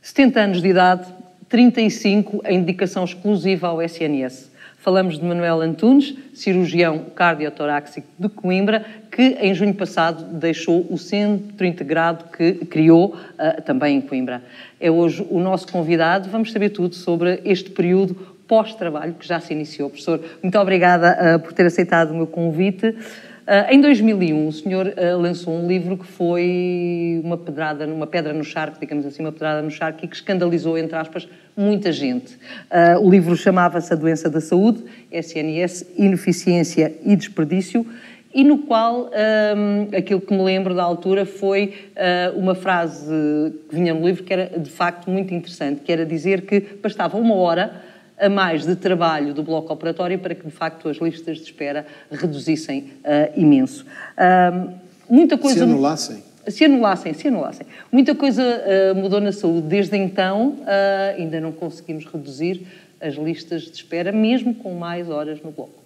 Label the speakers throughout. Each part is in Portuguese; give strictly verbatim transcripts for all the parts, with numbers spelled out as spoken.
Speaker 1: setenta anos de idade, trinta e cinco em dedicação exclusiva ao S N S. Falamos de Manuel Antunes, cirurgião cardiotorácico de Coimbra, que em junho passado deixou o centro integrado que criou uh, também em Coimbra. É hoje o nosso convidado. Vamos saber tudo sobre este período pós-trabalho que já se iniciou. Professor, muito obrigada uh, por ter aceitado o meu convite. Uh, em dois mil e um, o senhor uh, lançou um livro que foi uma pedrada, uma pedra no charco, digamos assim, uma pedrada no charco, e que escandalizou, entre aspas, muita gente. Uh, o livro chamava-se A Doença da Saúde, S N S, Ineficiência e Desperdício, e no qual um, aquilo que me lembro da altura foi uh, uma frase que vinha no livro que era, de facto, muito interessante, que era dizer que bastava uma hora a mais de trabalho do bloco operatório para que, de facto, as listas de espera reduzissem uh, imenso. Uh, muita coisa...
Speaker 2: Se anulassem.
Speaker 1: Se anulassem, se anulassem. Muita coisa uh, mudou na saúde desde então, uh, ainda não conseguimos reduzir as listas de espera, mesmo com mais horas no bloco.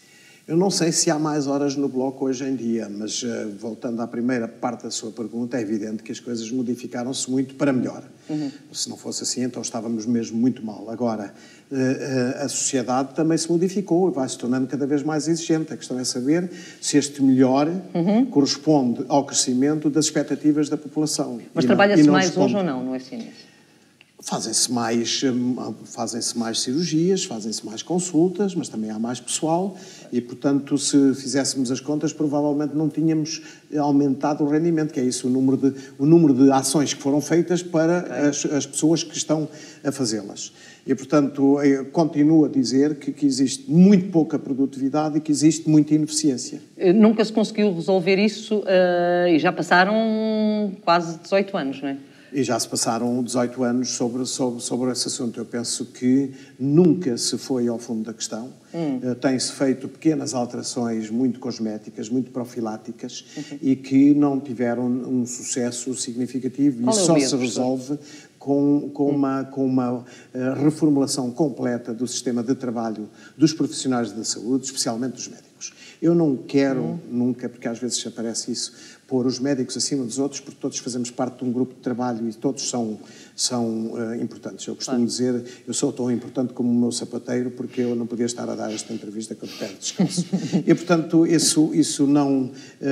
Speaker 2: Eu não sei se há mais horas no bloco hoje em dia, mas uh, voltando à primeira parte da sua pergunta, é evidente que as coisas modificaram-se muito para melhor. Uhum. Se não fosse assim, então estávamos mesmo muito mal. Agora, uh, uh, a sociedade também se modificou e vai se tornando cada vez mais exigente. A questão é saber se este melhor uhum. corresponde ao crescimento das expectativas da população.
Speaker 1: Mas trabalha-se mais responde. Hoje ou não no S N S?
Speaker 2: Fazem-se mais, fazem-se mais cirurgias, fazem-se mais consultas, mas também há mais pessoal e, portanto, se fizéssemos as contas, provavelmente não tínhamos aumentado o rendimento, que é isso, o número de, o número de ações que foram feitas para okay. as, as pessoas que estão a fazê-las. E, portanto, continuo a dizer que, que existe muito pouca produtividade e que existe muita ineficiência.
Speaker 1: Nunca se conseguiu resolver isso uh, e já passaram quase dezoito anos, não é?
Speaker 2: E já se passaram dezoito anos sobre, sobre, sobre esse assunto. Eu penso que nunca se foi ao fundo da questão. Hum. Uh, Tem-se feito pequenas alterações muito cosméticas, muito profiláticas, uhum. e que não tiveram um sucesso significativo.
Speaker 1: Qual
Speaker 2: e
Speaker 1: é
Speaker 2: só
Speaker 1: medo,
Speaker 2: se resolve com, com hum. uma, com uma uh, reformulação completa do sistema de trabalho dos profissionais da saúde, especialmente dos médicos. Eu não quero hum. nunca, porque às vezes aparece isso, pôr os médicos acima dos outros, porque todos fazemos parte de um grupo de trabalho e todos são, são uh, importantes. Eu costumo claro. dizer, eu sou tão importante como o meu sapateiro, porque eu não podia estar a dar esta entrevista com o pé descalço. E, portanto, isso, isso não, uh,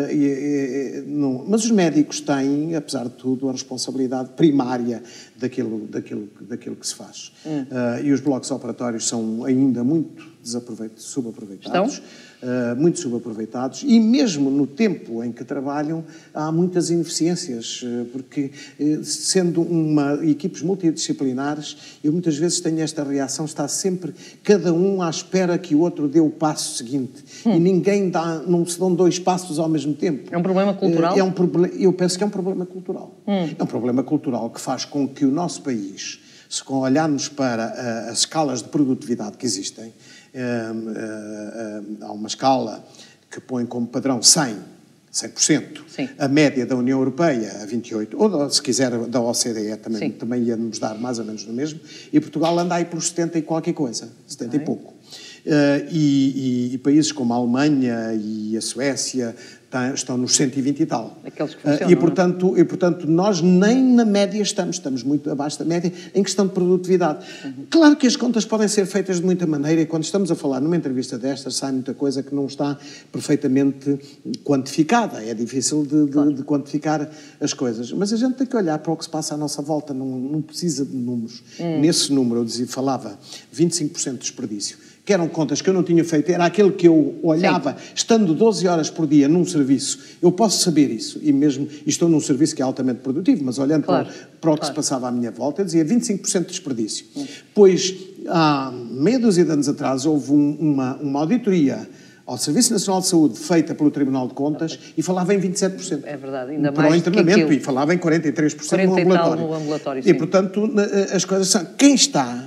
Speaker 2: é, é, não... Mas os médicos têm, apesar de tudo, a responsabilidade primária daquilo, daquilo, daquilo que se faz. Hum. Uh, e os blocos operatórios são ainda muito desaproveitados, subaproveitados. Estão? Uh, muito subaproveitados e mesmo no tempo em que trabalham há muitas ineficiências, uh, porque uh, sendo uma equipes multidisciplinares, eu muitas vezes tenho esta reação, está sempre cada um à espera que o outro dê o passo seguinte hum. e ninguém dá, não se dão dois passos ao mesmo tempo.
Speaker 1: É um problema cultural?
Speaker 2: Uh, é um proble- eu penso que é um problema cultural.
Speaker 1: Hum.
Speaker 2: É um problema cultural que faz com que o nosso país, se olharmos para uh, as escalas de produtividade que existem, Uh, uh, uh, há uma escala que põe como padrão cem, cem por cento,
Speaker 1: Sim.
Speaker 2: a média da União Europeia a vinte e oito, ou se quiser da O C D E também, também ia nos dar mais ou menos no mesmo, e Portugal anda aí pelos setenta e qualquer coisa, setenta Ai. e pouco. Uh, e, e, e países como a Alemanha e a Suécia tá, estão nos cento e vinte e tal.
Speaker 1: Aqueles que funcionam,
Speaker 2: uh, e, portanto, e, portanto, nós nem na média estamos, estamos muito abaixo da média em questão de produtividade. Uhum. Claro que as contas podem ser feitas de muita maneira e quando estamos a falar numa entrevista destas sai muita coisa que não está perfeitamente quantificada. É difícil de, de, claro. de quantificar as coisas. Mas a gente tem que olhar para o que se passa à nossa volta, não, não precisa de números. Hum. Nesse número, eu dizia, falava vinte e cinco por cento de desperdício, que eram contas que eu não tinha feito, era aquele que eu olhava, Sim. estando doze horas por dia num serviço, eu posso saber isso, e mesmo, e estou num serviço que é altamente produtivo, mas olhando claro. para, para o que claro. se passava à minha volta, eu dizia vinte e cinco por cento de desperdício. Hum. Pois, há meia dúzia de anos atrás, houve um, uma, uma auditoria ao Serviço Nacional de Saúde feita pelo Tribunal de Contas okay. e falava em vinte e sete por cento.
Speaker 1: É verdade, ainda
Speaker 2: para
Speaker 1: mais
Speaker 2: o internamento,
Speaker 1: que
Speaker 2: e falava em quarenta e três por cento no ambulatório.
Speaker 1: No ambulatório
Speaker 2: e, portanto, as coisas são... Quem está...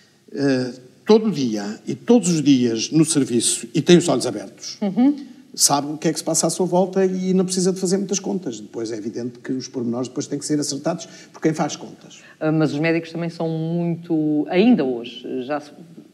Speaker 2: Uh, todo dia e todos os dias no serviço e tem os olhos abertos, uhum. sabe o que é que se passa à sua volta e não precisa de fazer muitas contas. Depois é evidente que os pormenores depois têm que ser acertados por quem faz contas.
Speaker 1: Mas os médicos também são muito, ainda hoje, já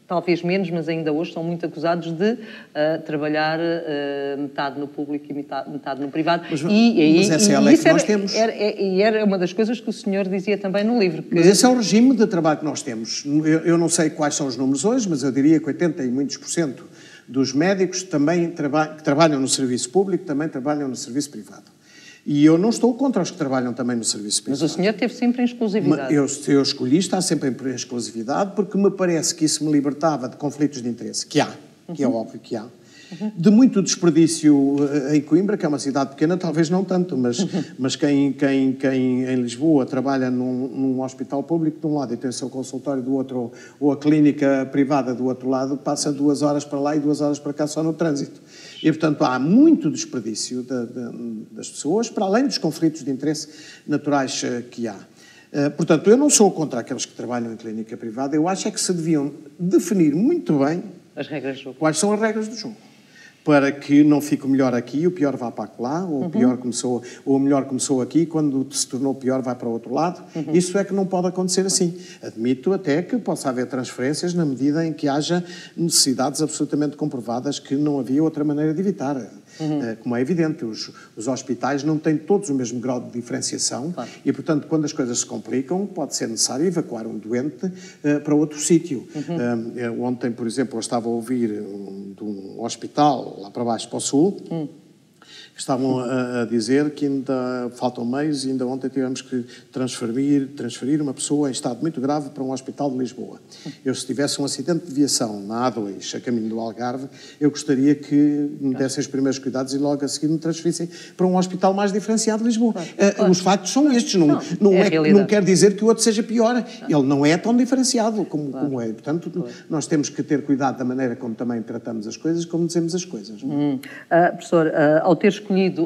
Speaker 1: talvez menos, mas ainda hoje são muito acusados de uh, trabalhar uh, metade no público e metade, metade no privado.
Speaker 2: Mas,
Speaker 1: e,
Speaker 2: mas
Speaker 1: e,
Speaker 2: essa é a
Speaker 1: e
Speaker 2: lei
Speaker 1: isso
Speaker 2: que nós
Speaker 1: era,
Speaker 2: temos.
Speaker 1: Era, era, e era uma das coisas que o senhor dizia também no livro. Que...
Speaker 2: Mas esse é o regime de trabalho que nós temos. Eu, eu não sei quais são os números hoje, mas eu diria que oitenta e muitos por cento dos médicos também traba que trabalham no serviço público também trabalham no serviço privado. E eu não estou contra os que trabalham também no serviço privado.
Speaker 1: Mas o senhor teve sempre em exclusividade.
Speaker 2: Eu, eu escolhi estar sempre em exclusividade porque me parece que isso me libertava de conflitos de interesse, que há, que é óbvio que há. Uhum. De muito desperdício em Coimbra, que é uma cidade pequena, talvez não tanto, mas, uhum. mas quem, quem, quem em Lisboa trabalha num, num hospital público de um lado e tem o seu consultório do outro, ou, ou a clínica privada do outro lado, passa duas horas para lá e duas horas para cá só no trânsito. E, portanto, há muito desperdício de, de, das pessoas, para além dos conflitos de interesse naturais que há. Portanto, eu não sou contra aqueles que trabalham em clínica privada, eu acho é que se deviam definir muito bem
Speaker 1: as regras do jogo.
Speaker 2: Quais são as regras do jogo. Para que não fique o melhor aqui e o pior vá para lá, ou, uhum. o pior começou, ou o melhor começou aqui, quando se tornou pior vai para o outro lado. Uhum. Isso é que não pode acontecer assim. Admito até que possa haver transferências na medida em que haja necessidades absolutamente comprovadas que não havia outra maneira de evitar. Uhum. Como é evidente, os, os hospitais não têm todos o mesmo grau de diferenciação, claro. E, portanto, quando as coisas se complicam, pode ser necessário evacuar um doente uh, para outro sítio. Uhum. Uh, ontem, por exemplo, eu estava a ouvir um, de um hospital lá para baixo, para o sul, uhum. Estavam a, a dizer que ainda faltam meios e ainda ontem tivemos que transferir, transferir uma pessoa em estado muito grave para um hospital de Lisboa. Eu, se tivesse um acidente de viação na A dois, a caminho do Algarve, eu gostaria que me dessem os primeiros cuidados e logo a seguir me transferissem para um hospital mais diferenciado de Lisboa. Claro, uh, claro. Os factos são estes, não, não, não, é é, não quer dizer que o outro seja pior. Não. Ele não é tão diferenciado como, claro. como é. Portanto, claro. Nós temos que ter cuidado da maneira como também tratamos as coisas, como dizemos as coisas.
Speaker 1: Hum. Uh, professor, uh, ao ter escolhido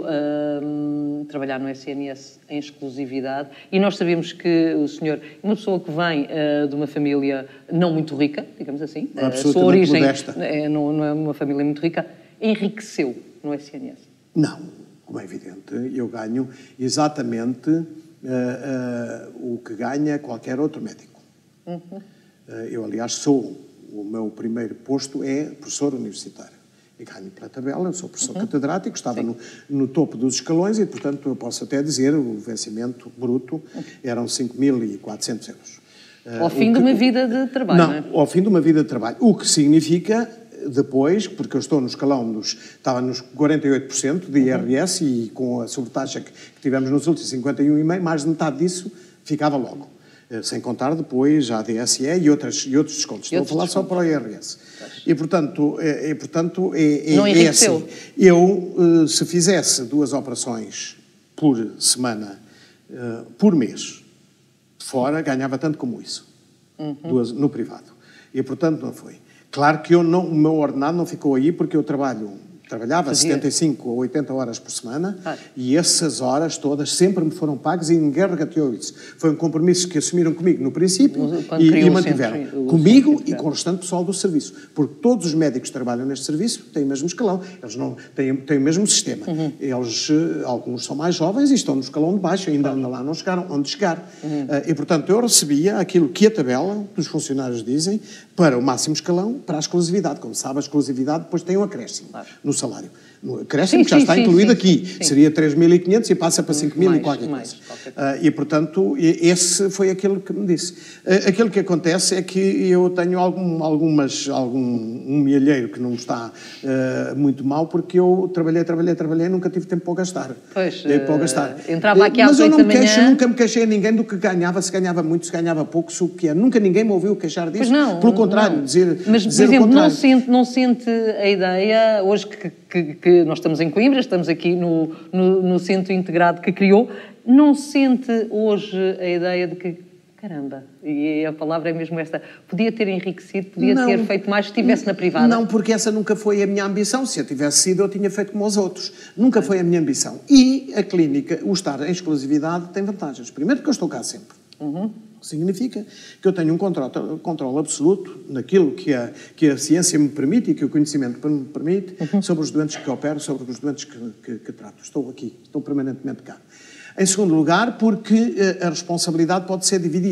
Speaker 1: uh, trabalhar no S N S em exclusividade, e nós sabemos que o senhor é uma pessoa que vem uh, de uma família não muito rica, digamos assim, a sua origem é, não, não é uma família muito rica, enriqueceu no S N S?
Speaker 2: Não, como é evidente, eu ganho exatamente uh, uh, o que ganha qualquer outro médico. Uhum. Uh, eu, aliás, sou, o meu primeiro posto é professor universitário. E ganho pela tabela, eu sou professor uhum. catedrático, estava no, no topo dos escalões e, portanto, eu posso até dizer o vencimento bruto eram cinco mil e quatrocentos euros.
Speaker 1: Ao uh, fim que, de uma vida de trabalho,
Speaker 2: não,
Speaker 1: não é?
Speaker 2: Ao fim de uma vida de trabalho. O que significa, depois, porque eu estou no escalão dos... Estava nos quarenta e oito por cento de I R S uhum. e com a sobretaxa que, que tivemos nos últimos cinquenta e um vírgula cinco por cento, mais de metade disso ficava logo. Sem contar depois a D S E e, outras, e outros descontos. Estou a falar só para o I R S. E, portanto, é, portanto é, é, é assim. Eu, se fizesse duas operações por semana, por mês, fora, ganhava tanto como isso. Uhum. Duas, no privado. E, portanto, não foi. Claro que eu não, o meu ordenado não ficou aí porque eu trabalho... Trabalhava Fazia. setenta e cinco ou oitenta horas por semana ah. e essas horas todas sempre me foram pagas e ninguém regateou isso. Foi um compromisso que assumiram comigo no princípio e, e mantiveram. Centro, comigo e com o restante pessoal do serviço. Porque todos os médicos que trabalham neste serviço têm o mesmo escalão. Eles não têm, têm o mesmo sistema. Uhum. Eles, alguns são mais jovens e estão no escalão de baixo, ainda ah. lá não chegaram onde chegar. Uhum. E, portanto, eu recebia aquilo que a tabela dos funcionários dizem para o máximo escalão, para a exclusividade. Como sabe, a exclusividade depois tem um acréscimo claro. no salário. O acréscimo já está sim, incluído sim, aqui. Sim. Seria três mil e quinhentos e passa para cinco mil e qualquer mais, coisa. Qualquer coisa. Uh, e, portanto, esse foi aquilo que me disse. Uh, aquilo que acontece é que eu tenho algum, algumas, algum um milheiro que não está uh, muito mal, porque eu trabalhei, trabalhei, trabalhei e nunca tive tempo para gastar.
Speaker 1: Pois,
Speaker 2: uh, para gastar.
Speaker 1: Entrava aqui às
Speaker 2: Mas eu não me queixo,
Speaker 1: manhã...
Speaker 2: nunca me queixei a ninguém do que ganhava, se ganhava muito, se ganhava pouco, se o que é. Nunca ninguém me ouviu queixar disso.
Speaker 1: Pois não.
Speaker 2: Pelo contrário,
Speaker 1: não.
Speaker 2: dizer
Speaker 1: Mas,
Speaker 2: dizer
Speaker 1: por exemplo,
Speaker 2: o contrário.
Speaker 1: Não, sente, não sente a ideia, hoje que, que, que nós estamos em Coimbra, estamos aqui no, no, no centro integrado que criou, não sente hoje a ideia de que, caramba, e a palavra é mesmo esta, podia ter enriquecido, podia não, ter feito mais se estivesse na privada?
Speaker 2: Não, porque essa nunca foi a minha ambição. Se eu tivesse sido, eu tinha feito como os outros. Nunca foi a minha ambição. E a clínica, o estar em exclusividade, tem vantagens. Primeiro, porque eu estou cá sempre. Uhum. Significa que eu tenho um controle, controle absoluto naquilo que a, que a ciência me permite e que o conhecimento me permite uhum. sobre os doentes que opero, sobre os doentes que, que, que trato. Estou aqui, estou permanentemente cá. Em segundo lugar, porque a responsabilidade pode ser dividida.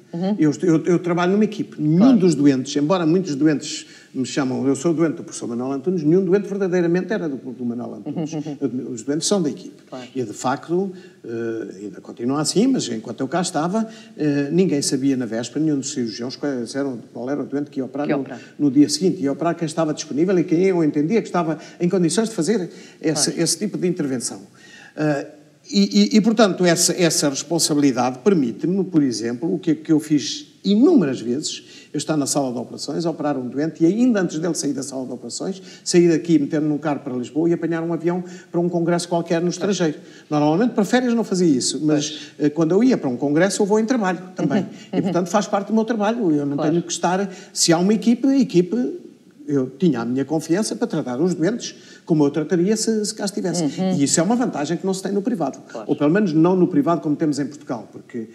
Speaker 2: Uhum. Eu, eu, eu trabalho numa equipe. Nenhum claro. dos doentes, embora muitos doentes me chamam, eu sou doente do professor Manuel Antunes, nenhum doente verdadeiramente era do, do Manuel Antunes. Uhum. Os doentes são da equipe. Claro. E, de facto, uh, ainda continua assim, mas enquanto eu cá estava, uh, ninguém sabia na véspera, nenhum dos cirurgiões, quais eram, qual era o doente que ia operar, que no, operar. no dia seguinte. Ia operar quem estava disponível e quem eu entendia que estava em condições de fazer esse, claro. esse tipo de intervenção. Uh, e, e, e, portanto, essa, essa responsabilidade permite-me, por exemplo, o que, que eu fiz inúmeras vezes, eu estar na sala de operações, a operar um doente e ainda antes dele sair da sala de operações, sair daqui, meter-me num carro para Lisboa e apanhar um avião para um congresso qualquer no estrangeiro. Normalmente para férias não fazia isso, mas pois. quando eu ia para um congresso eu vou em trabalho também. E portanto faz parte do meu trabalho. Eu não claro. tenho que estar... Se há uma equipe, a equipe... Eu tinha a minha confiança para tratar os doentes como eu trataria se, se cá estivesse. Uhum. E isso é uma vantagem que não se tem no privado. Claro. Ou pelo menos não no privado como temos em Portugal, porque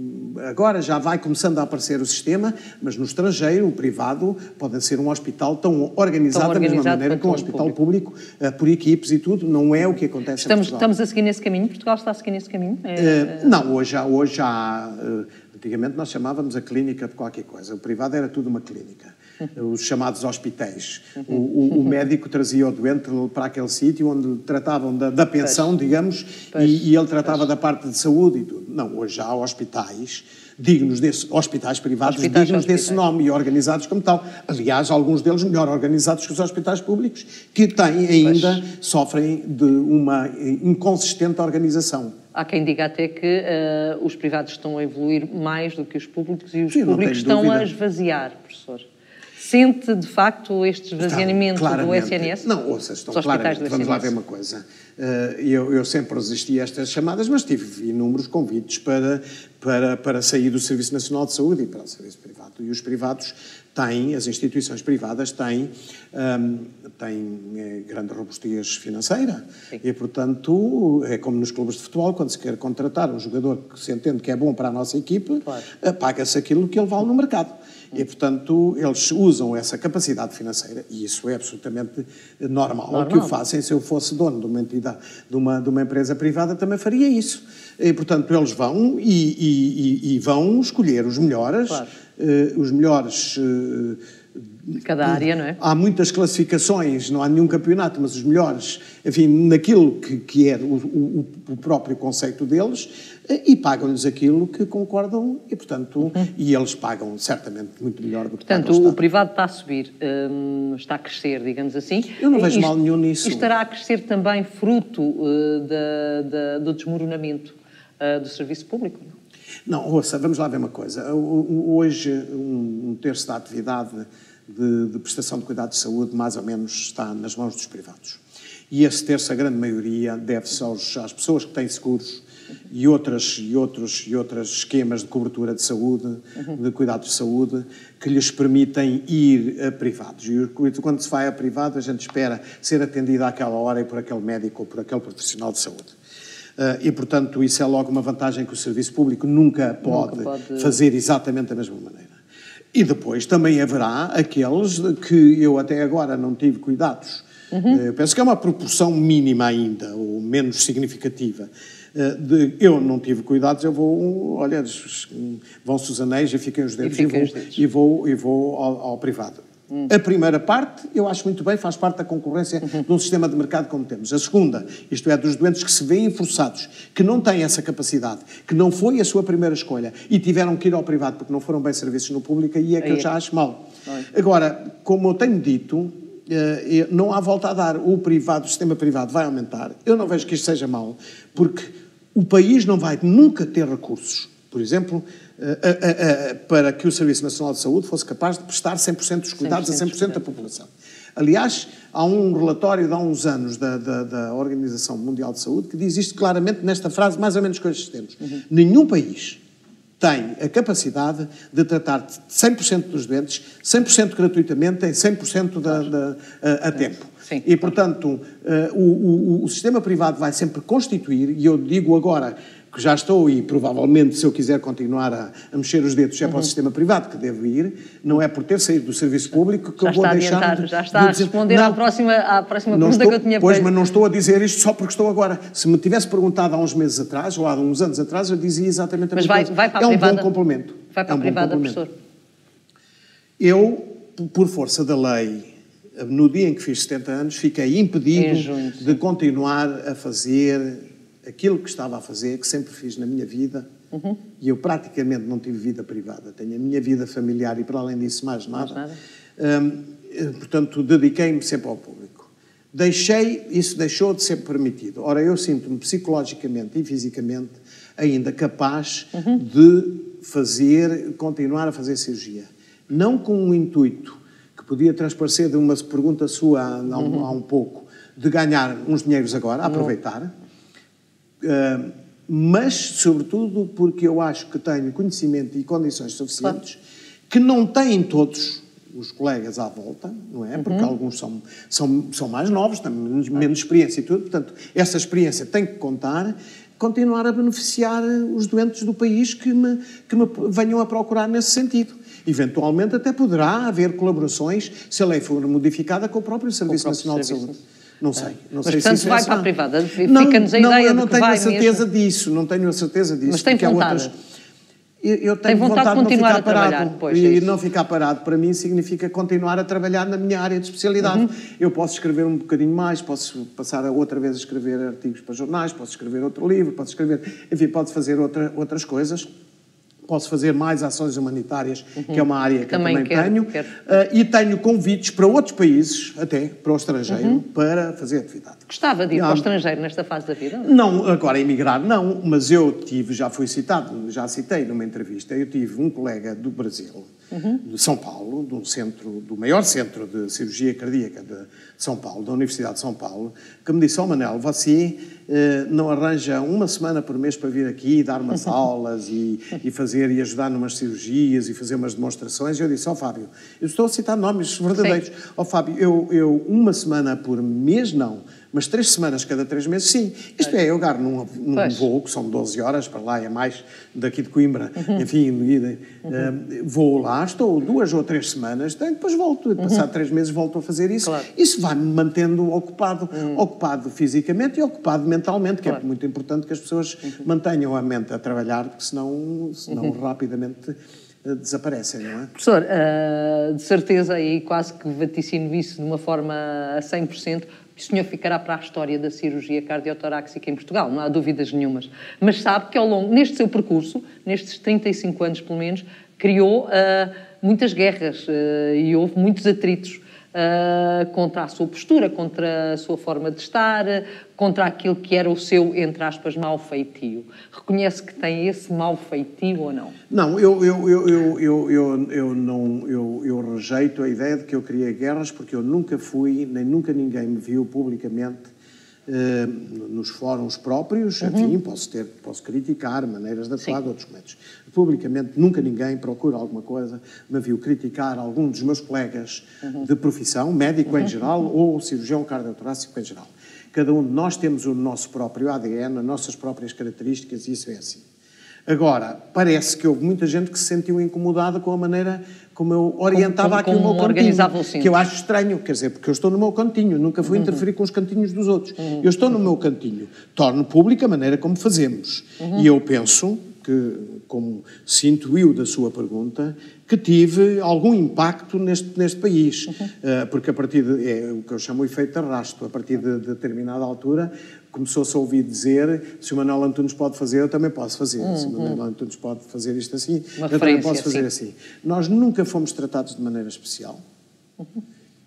Speaker 2: agora já vai começando a aparecer o sistema, mas no estrangeiro o privado pode ser um hospital tão organizado, tão organizado da mesma maneira que um hospital público, público uh, por equipes e tudo. Não é o que acontece
Speaker 1: estamos,
Speaker 2: em Portugal.
Speaker 1: Estamos a seguir nesse caminho? Portugal está a seguir nesse caminho?
Speaker 2: É, uh, não, hoje há... Hoje há uh, antigamente nós chamávamos a clínica de qualquer coisa. O privado era tudo uma clínica. Os chamados hospitais. O, o, o médico trazia o doente para aquele sítio onde tratavam da, da pensão, pois. digamos, pois. E, e ele tratava pois. da parte de saúde e tudo. Não, hoje há hospitais dignos desse, hospitais privados hospitais, dignos hospitais. desse nome e organizados como tal. Aliás, alguns deles melhor organizados que os hospitais públicos, que têm ainda, pois. sofrem de uma inconsistente organização.
Speaker 1: Há quem diga até que uh, os privados estão a evoluir mais do que os públicos e os
Speaker 2: Sim,
Speaker 1: públicos estão
Speaker 2: dúvida.
Speaker 1: a esvaziar, professor. Sente, de facto, este esvaziamento do S N S?
Speaker 2: Não, ouça, estão claramente. Vamos lá ver uma coisa. Eu, eu sempre resisti a estas chamadas, mas tive inúmeros convites para, para, para sair do Serviço Nacional de Saúde e para o serviço privado. E os privados têm, as instituições privadas têm, um, têm é, grande robustez financeira. Sim. E, portanto, é como nos clubes de futebol, quando se quer contratar um jogador que se entende que é bom para a nossa equipe, claro. paga-se aquilo que ele vale no mercado. E, portanto, eles usam essa capacidade financeira, e isso é absolutamente normal. normal. O que o fazem, se eu fosse dono de uma entidade, de uma, de uma empresa privada, também faria isso. E, portanto, eles vão e, e, e vão escolher os melhores, claro. uh, os melhores... Uh,
Speaker 1: de cada área, não é?
Speaker 2: Há muitas classificações, não há nenhum campeonato, mas os melhores, enfim, naquilo que, que é o, o, o próprio conceito deles, e pagam-lhes aquilo que concordam e, portanto, uhum. e eles pagam certamente muito melhor do que
Speaker 1: portanto,
Speaker 2: pagam o
Speaker 1: Estado. O privado está a subir, hum, está a crescer, digamos assim.
Speaker 2: Eu não vejo
Speaker 1: isto,
Speaker 2: mal nenhum nisso.
Speaker 1: E estará a crescer também fruto uh, da, da, do desmoronamento uh, do serviço público?
Speaker 2: Não, ouça, vamos lá ver uma coisa. Hoje, um, um terço da atividade de, de prestação de cuidados de saúde, mais ou menos, está nas mãos dos privados. E esse terço, a grande maioria, deve-se às pessoas que têm seguros e, outras, e, outros, e outros esquemas de cobertura de saúde, uhum. de cuidados de saúde, que lhes permitem ir a privados. E quando se vai a privado, a gente espera ser atendido àquela hora e por aquele médico ou por aquele profissional de saúde. Uh, e, portanto, isso é logo uma vantagem que o serviço público nunca pode, nunca pode fazer exatamente da mesma maneira. E depois também haverá aqueles que eu até agora não tive cuidados. Uhum. Eu penso que é uma proporção mínima ainda, ou menos significativa. De, eu não tive cuidados, eu vou, olha, vão-se os anéis e fiquem os dedos e, e vou, os dedos. e vou, e vou ao, ao privado. Hum. A primeira parte, eu acho muito bem, faz parte da concorrência uhum. de um sistema de mercado como temos. A segunda, isto é, dos doentes que se veem forçados, que não têm essa capacidade, que não foi a sua primeira escolha e tiveram que ir ao privado porque não foram bem serviços no público, aí é que aí eu já acho mal. Ai. Agora, como eu tenho dito, não há volta a dar. O privado, o sistema privado vai aumentar. Eu não vejo que isto seja mau, porque o país não vai nunca ter recursos, por exemplo, a, a, a, para que o Serviço Nacional de Saúde fosse capaz de prestar cem por cento dos cuidados a cem por cento da população. Aliás, há um relatório de há uns anos da, da, da Organização Mundial de Saúde que diz isto claramente nesta frase, mais ou menos com estes termos. Uhum. Nenhum país tem a capacidade de tratar cem por cento dos doentes, cem por cento gratuitamente, em cem por cento da, da, a, a tempo.
Speaker 1: Sim.
Speaker 2: E, portanto, uh, o, o, o sistema privado vai sempre constituir, e eu digo agora que já estou, e provavelmente, se eu quiser continuar a, a mexer os dedos, é para o sistema privado que devo ir, não é por ter saído do serviço público que
Speaker 1: já
Speaker 2: eu vou deixar...
Speaker 1: Adiantado,
Speaker 2: de,
Speaker 1: já está a responder
Speaker 2: não,
Speaker 1: à próxima, à próxima pergunta
Speaker 2: estou,
Speaker 1: que eu tinha
Speaker 2: Pois,
Speaker 1: feito.
Speaker 2: mas não estou a dizer isto só porque estou agora. Se me tivesse perguntado há uns meses atrás, ou há uns anos atrás, eu dizia exatamente a
Speaker 1: mesma
Speaker 2: coisa.
Speaker 1: Vai para a
Speaker 2: é um
Speaker 1: privada,
Speaker 2: bom complemento.
Speaker 1: Vai para
Speaker 2: é um
Speaker 1: a privada,
Speaker 2: bom
Speaker 1: professor?
Speaker 2: Eu, por força da lei, no dia em que fiz setenta anos, fiquei impedido
Speaker 1: junho,
Speaker 2: de continuar a fazer aquilo que estava a fazer, que sempre fiz na minha vida, uhum. E eu praticamente não tive vida privada. Tenho a minha vida familiar e, para além disso, mais nada. Mais nada. Hum, portanto, dediquei-me sempre ao público. Deixei, isso deixou de ser permitido. Ora, eu sinto-me psicologicamente e fisicamente ainda capaz uhum. de fazer, continuar a fazer cirurgia. Não com um intuito que podia transparecer de uma pergunta sua há, há, um, há um pouco, de ganhar uns dinheiros agora, uhum. aproveitar, uh, mas, sobretudo, porque eu acho que tenho conhecimento e condições suficientes claro. Que não têm todos os colegas à volta, não é? Porque uhum. alguns são, são, são mais novos, têm menos, menos experiência e tudo, portanto, essa experiência tem que contar, continuar a beneficiar os doentes do país que me, que me venham a procurar nesse sentido. Eventualmente até poderá haver colaborações, se a lei for modificada, com o próprio Serviço Nacional de Saúde. Não sei. Não
Speaker 1: mas,
Speaker 2: sei
Speaker 1: portanto,
Speaker 2: se isso
Speaker 1: vai
Speaker 2: é
Speaker 1: para a privada.
Speaker 2: Não,
Speaker 1: Fica-nos a
Speaker 2: não,
Speaker 1: ideia
Speaker 2: eu não
Speaker 1: de que
Speaker 2: tenho
Speaker 1: vai
Speaker 2: a certeza
Speaker 1: mesmo.
Speaker 2: disso. Não tenho a certeza disso.
Speaker 1: Mas tem vontade.
Speaker 2: Outras... Eu, eu tenho
Speaker 1: tem vontade, vontade de continuar
Speaker 2: não ficar
Speaker 1: a trabalhar.
Speaker 2: Parado.
Speaker 1: Pois,
Speaker 2: e
Speaker 1: é
Speaker 2: não ficar parado, para mim, significa continuar a trabalhar na minha área de especialidade. Uhum. Eu posso escrever um bocadinho mais, posso passar a outra vez a escrever artigos para jornais, posso escrever outro livro, posso escrever... Enfim, posso fazer outra, outras coisas. Posso fazer mais ações humanitárias, uhum. que é uma área que também eu também quero, tenho. Quero. Uh, e tenho convites para outros países, até para o estrangeiro, uhum. para fazer atividade.
Speaker 1: Gostava de ir ah, para o estrangeiro nesta fase da vida?
Speaker 2: Não, agora emigrar não, mas eu tive, já fui citado, já citei numa entrevista, eu tive um colega do Brasil, uhum. de São Paulo, de um centro, do maior centro de cirurgia cardíaca de São Paulo, da Universidade de São Paulo, que me disse: ó, oh, Manel, você uh, não arranja uma semana por mês para vir aqui dar umas aulas e, e fazer e ajudar numas cirurgias e fazer umas demonstrações? E eu disse: ó, oh, Fábio, eu estou a citar nomes verdadeiros. Ó, oh, Fábio, eu, eu uma semana por mês não, mas três semanas cada três meses, sim. Isto é, eu agarro num, num voo, que são doze horas, para lá é mais daqui de Coimbra, uhum. enfim, uhum. uh, vou lá, estou duas ou três semanas, depois volto, uhum. passado três meses volto a fazer isso. Claro. Isso vai-me mantendo ocupado, uhum. ocupado fisicamente e ocupado mentalmente, que claro. É muito importante que as pessoas uhum. mantenham a mente a trabalhar, porque senão, senão uhum. rapidamente desaparecem, não é?
Speaker 1: Professor, uh, de certeza, e quase que vaticino isso de uma forma a cem por cento, o senhor ficará para a história da cirurgia cardiotorácica em Portugal, não há dúvidas nenhumas. Mas sabe que ao longo, neste seu percurso, nestes trinta e cinco anos pelo menos, criou uh, muitas guerras uh, e houve muitos atritos uh, contra a sua postura, contra a sua forma de estar, contra aquilo que era o seu, entre aspas, mau feitio. Reconhece que tem esse mau feitio ou não?
Speaker 2: Não, eu, eu, eu, eu, eu, eu, eu, não, eu, eu rejeito a ideia de que eu criei guerras, porque eu nunca fui, nem nunca ninguém me viu publicamente eh, nos fóruns próprios, uhum. enfim, posso, ter, posso criticar maneiras de atuar de outros médicos. Publicamente, nunca ninguém procura alguma coisa, me viu criticar algum dos meus colegas uhum. de profissão, médico uhum. em geral, ou cirurgião cardiotorácico em geral. Cada um de nós temos o nosso próprio A D N, as nossas próprias características, e isso é assim. Agora, parece que houve muita gente que se sentiu incomodada com a maneira como eu orientava como, como, aqui o meu cantinho, que eu acho estranho, quer dizer, porque eu estou no meu cantinho, nunca fui uhum. interferir com os cantinhos dos outros. Uhum. Eu estou no meu cantinho, torno pública a maneira como fazemos. Uhum. E eu penso que, como se intuiu da sua pergunta, que tive algum impacto neste, neste país. Uhum. Uh, porque a partir de, é o que eu chamo o efeito de arrasto, a partir de, de determinada altura, começou-se a ouvir dizer: se o Manuel Antunes pode fazer, eu também posso fazer. Uhum. Se o Manuel Antunes pode fazer isto assim, Uma eu também posso fazer assim. assim. Nós nunca fomos tratados de maneira especial. Uhum. Uh,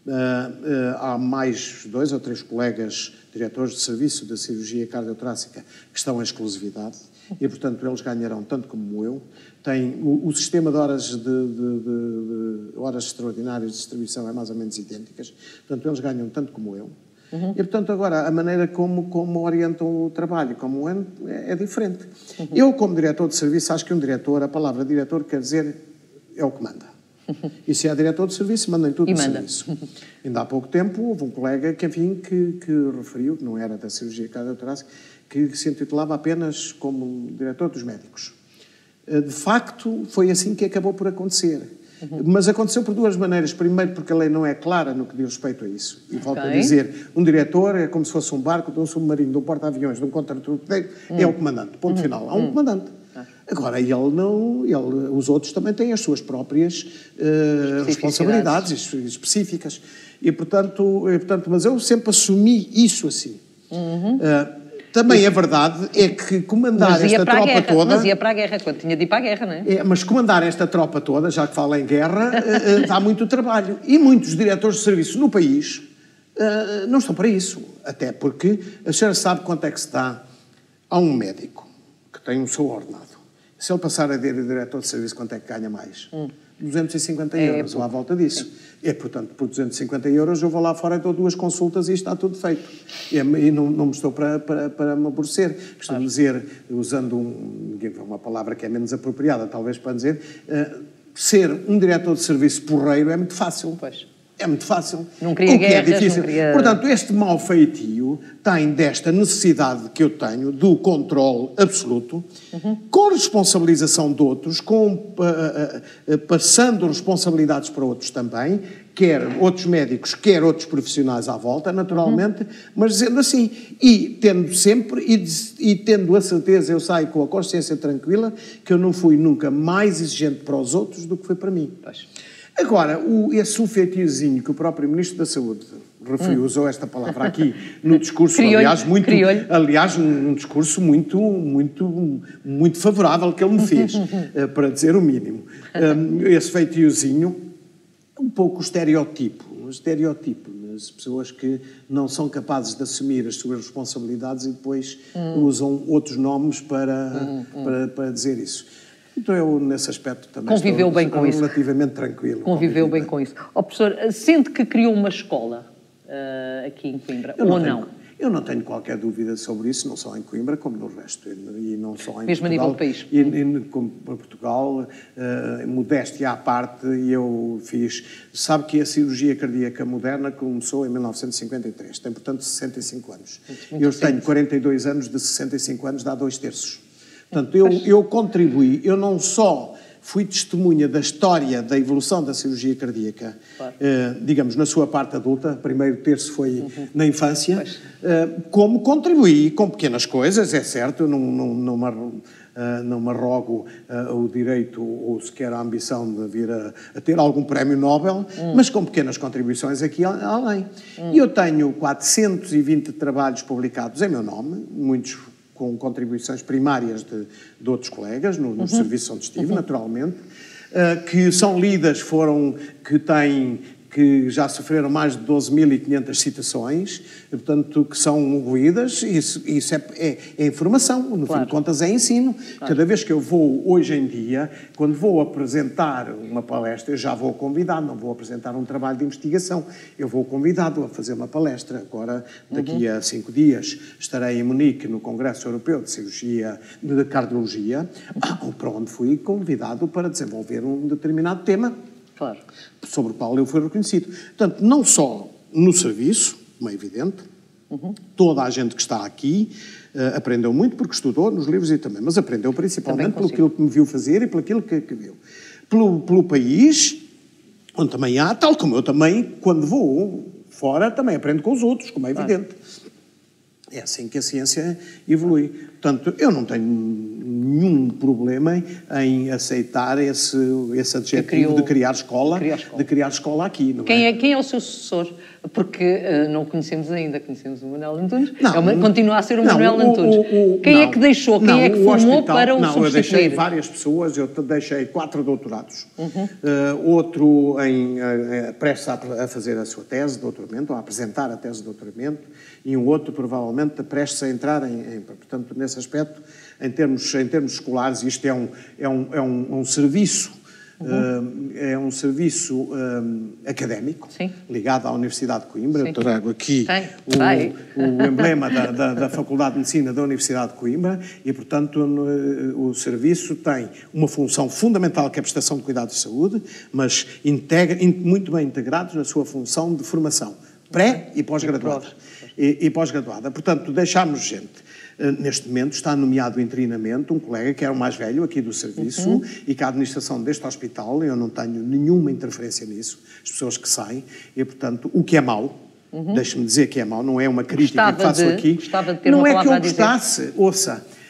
Speaker 2: uh, há mais dois ou três colegas diretores de serviço de cirurgia cardiotorácica que estão em exclusividade e, portanto, eles ganharão tanto como eu. Tem, o, o sistema de horas, de, de, de, de horas extraordinárias de distribuição é mais ou menos idênticas. Portanto, eles ganham tanto como eu. Uhum. E, portanto, agora, a maneira como, como orientam o trabalho, como é, é diferente. Uhum. Eu, como diretor de serviço, acho que um diretor, a palavra diretor quer dizer é o que manda. Uhum. E se é diretor de serviço, mandem tudo no serviço. Uhum. Ainda há pouco tempo houve um colega que, enfim, que, que referiu, que não era da cirurgia cardiotorácica, que se intitulava apenas como diretor dos médicos. De facto, foi assim que acabou por acontecer. Uhum. Mas aconteceu por duas maneiras. Primeiro, porque a lei não é clara no que diz respeito a isso. E volto okay. a dizer, um diretor é como se fosse um barco, de um submarino, de um porta-aviões, de um contratorpedeiro, uhum. é o comandante. Ponto uhum. final. Há um uhum. comandante. Agora, ele não, ele, os outros também têm as suas próprias uh, responsabilidades específicas. E, portanto, e, portanto, mas eu sempre assumi isso assim. Uhum. Uh, também a verdade é que comandar esta tropa
Speaker 1: guerra,
Speaker 2: toda...
Speaker 1: Mas ia para a guerra, quando tinha de ir para a guerra, não é?
Speaker 2: é mas comandar esta tropa toda, já que fala em guerra, uh, uh, dá muito trabalho. E muitos diretores de serviço no país uh, não estão para isso. Até porque a senhora sabe quanto é que se dá a um médico que tem o seu ordenado. Se ele passar a ser diretor de serviço, quanto é que ganha mais? Hum. duzentos e cinquenta euros, é, ou à volta disso. Sim. É, portanto, por duzentos e cinquenta euros eu vou lá fora e dou duas consultas e está tudo feito. E, e não, não me estou para, para, para me aborrecer. Costumo claro. dizer, usando um, uma palavra que é menos apropriada, talvez para dizer, uh, ser um diretor de serviço porreiro é muito fácil. Pois. É muito fácil.
Speaker 1: Não queria
Speaker 2: o que
Speaker 1: guerras,
Speaker 2: é difícil.
Speaker 1: Não queria...
Speaker 2: Portanto, este mau feitio tem desta necessidade que eu tenho do controle absoluto, uhum. com responsabilização de outros, com, uh, uh, passando responsabilidades para outros também, quer outros médicos, quer outros profissionais à volta, naturalmente, uhum. mas dizendo assim, e tendo sempre, e, e tendo a certeza, eu saio com a consciência tranquila, que eu não fui nunca mais exigente para os outros do que foi para mim. Pois. Agora, o, esse feitiozinho que o próprio Ministro da Saúde referiu, hum. usou esta palavra aqui no discurso, aliás, muito, aliás, um, um discurso muito, muito, muito favorável que ele me fez, uh, para dizer o mínimo. Um, esse feitiozinho, um pouco o estereotipo, o estereotipo, as pessoas que não são capazes de assumir as suas responsabilidades e depois hum. usam outros nomes para, hum, hum. para, para dizer isso. Então eu, nesse aspecto, também
Speaker 1: Conviveu
Speaker 2: estou
Speaker 1: bem com
Speaker 2: relativamente
Speaker 1: isso.
Speaker 2: tranquilo.
Speaker 1: Conviveu bem, bem com isso. Ó, oh, professor, sente que criou uma escola uh, aqui em Coimbra, eu ou não?
Speaker 2: Tenho, eu não tenho qualquer dúvida sobre isso, não só em Coimbra, como no resto. E não só em
Speaker 1: Mesmo
Speaker 2: Portugal,
Speaker 1: a nível do país.
Speaker 2: E, e como para Portugal, uh, modéstia à parte, eu fiz... Sabe que a cirurgia cardíaca moderna começou em mil novecentos e cinquenta e três, tem, portanto, sessenta e cinco anos. Muito eu tenho quarenta e dois anos, de sessenta e cinco anos dá dois terços. Portanto, eu, eu contribuí, eu não só fui testemunha da história da evolução da cirurgia cardíaca, claro. eh, digamos, na sua parte adulta, primeiro terço foi uhum. na infância, eh, como contribuí com pequenas coisas, é certo, eu não, não, não, me, uh, não me arrogo uh, o direito ou sequer a ambição de vir a, a ter algum prémio Nobel, hum. mas com pequenas contribuições aqui além. Hum. E eu tenho quatrocentos e vinte trabalhos publicados em meu nome, muitos com contribuições primárias de, de outros colegas, no, nos uhum. serviços onde estive, uhum. naturalmente, uh, que são lidas, foram, que têm, que já sofreram mais de doze mil e quinhentas citações, portanto, que são ruídas, isso, isso é, é, é informação, no claro. fim de contas é ensino. Claro. Cada vez que eu vou, hoje em dia, quando vou apresentar uma palestra, eu já vou convidado, não vou apresentar um trabalho de investigação, eu vou convidado a fazer uma palestra. Agora, daqui uhum. a cinco dias, estarei em Munique, no Congresso Europeu de Cirurgia, de Cardiologia, uhum. para onde fui convidado para desenvolver um determinado tema, claro. sobre o qual eu fui reconhecido. Portanto, não só no serviço, como é evidente, uhum. toda a gente que está aqui uh, aprendeu muito porque estudou nos livros e também, mas aprendeu principalmente pelo aquilo que me viu fazer e pelo aquilo que, que viu. Pelo, pelo país, onde também há, tal como eu também, quando vou fora, também aprendo com os outros, como é evidente. Claro. É assim que a ciência evolui. Portanto, eu não tenho nenhum problema em aceitar esse, esse adjetivo criou, de, criar escola, de criar escola, de criar escola aqui. Não
Speaker 1: quem,
Speaker 2: é?
Speaker 1: é, quem é o seu sucessor? Porque uh, não o conhecemos ainda, conhecemos o Manuel Antunes, não, é uma, continua a ser o não, Manuel o, Antunes. O, o, quem não, é que deixou, quem não, é que formou hospital, para o
Speaker 2: não,
Speaker 1: substituir?
Speaker 2: Eu deixei várias pessoas, eu deixei quatro doutorados, uhum. uh, outro em, uh, prestes a, a fazer a sua tese de doutoramento, ou a apresentar a tese de doutoramento, e um outro provavelmente prestes a entrar em, em portanto, nesse aspecto, em termos, em termos escolares, isto é um, é um, é um, um serviço, uhum. uh, é um serviço uh, académico, sim. ligado à Universidade de Coimbra. Sim. Eu trago aqui o, o emblema da, da, da Faculdade de Medicina da Universidade de Coimbra e, portanto, no, o serviço tem uma função fundamental que é a prestação de cuidados de saúde, mas integra, in, muito bem integrados na sua função de formação, pré e pós-graduada. E, e pós-graduada. Portanto, deixámos gente. Neste momento está nomeado interinamente um colega que era o mais velho aqui do serviço uhum. e que a administração deste hospital, eu não tenho nenhuma interferência nisso, as pessoas que saem, e portanto, o que é mau, uhum. deixe-me dizer que é mau, não é uma crítica
Speaker 1: gostava
Speaker 2: que faço
Speaker 1: de,
Speaker 2: aqui,
Speaker 1: gostava de ter
Speaker 2: não
Speaker 1: uma
Speaker 2: é que eu
Speaker 1: a
Speaker 2: gostasse, ouça,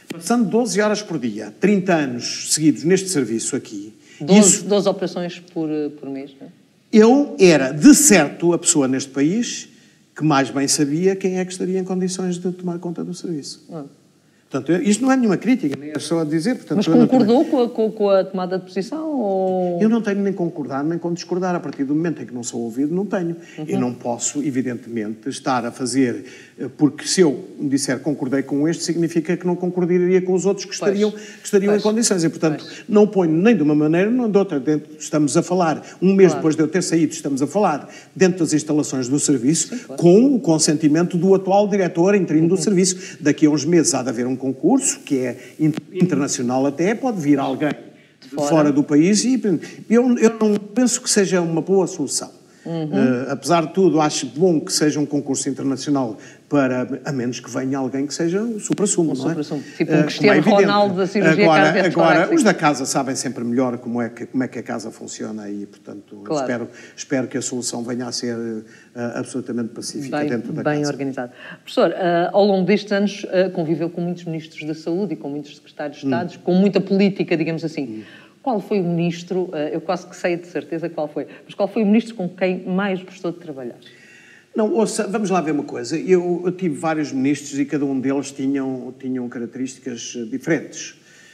Speaker 2: Passando doze horas por dia, trinta anos seguidos neste serviço aqui...
Speaker 1: doze, isso, doze operações por, por mês, não é?
Speaker 2: Eu era, de certo, a pessoa neste país que mais bem sabia quem é que estaria em condições de tomar conta do serviço. Ah. Portanto, isto não é nenhuma crítica, nem é só a dizer... Portanto,
Speaker 1: mas concordou com a, com, com a tomada de posição? Ou...
Speaker 2: Eu não tenho nem concordar, nem com discordar. A partir do momento em que não sou ouvido, não tenho. Uhum. Eu não posso, evidentemente, estar a fazer... Porque se eu disser concordei com este, significa que não concordaria com os outros que estariam, que estariam em condições. E, portanto, pois. Não ponho nem de uma maneira nem de outra. Estamos a falar, um mês claro. Depois de eu ter saído, estamos a falar dentro das instalações do serviço, sim, claro. Com o consentimento do atual diretor interino uhum. do serviço. Daqui a uns meses há de haver um concurso, que é internacional até, pode vir alguém de fora, fora do país e eu, eu não penso que seja uma boa solução. Uhum. Uh, apesar de tudo, acho bom que seja um concurso internacional para, a menos que venha alguém que seja o supra-sumo, um não é?
Speaker 1: Tipo um Cristiano uh, é Ronaldo da cirurgia
Speaker 2: agora, agora os da casa sabem sempre melhor como é que, como é que a casa funciona e, portanto, claro. espero, espero que a solução venha a ser uh, absolutamente pacífica
Speaker 1: bem,
Speaker 2: dentro da
Speaker 1: bem
Speaker 2: casa.
Speaker 1: Bem organizado. Professor, uh, ao longo destes anos uh, conviveu com muitos ministros da Saúde e com muitos secretários de Estado, hum. com muita política, digamos assim. Hum. Qual foi o ministro, eu quase que sei de certeza qual foi, mas qual foi o ministro com quem mais gostou de trabalhar?
Speaker 2: Não, ouça, vamos lá ver uma coisa. Eu, eu tive vários ministros e cada um deles tinham, tinham características diferentes.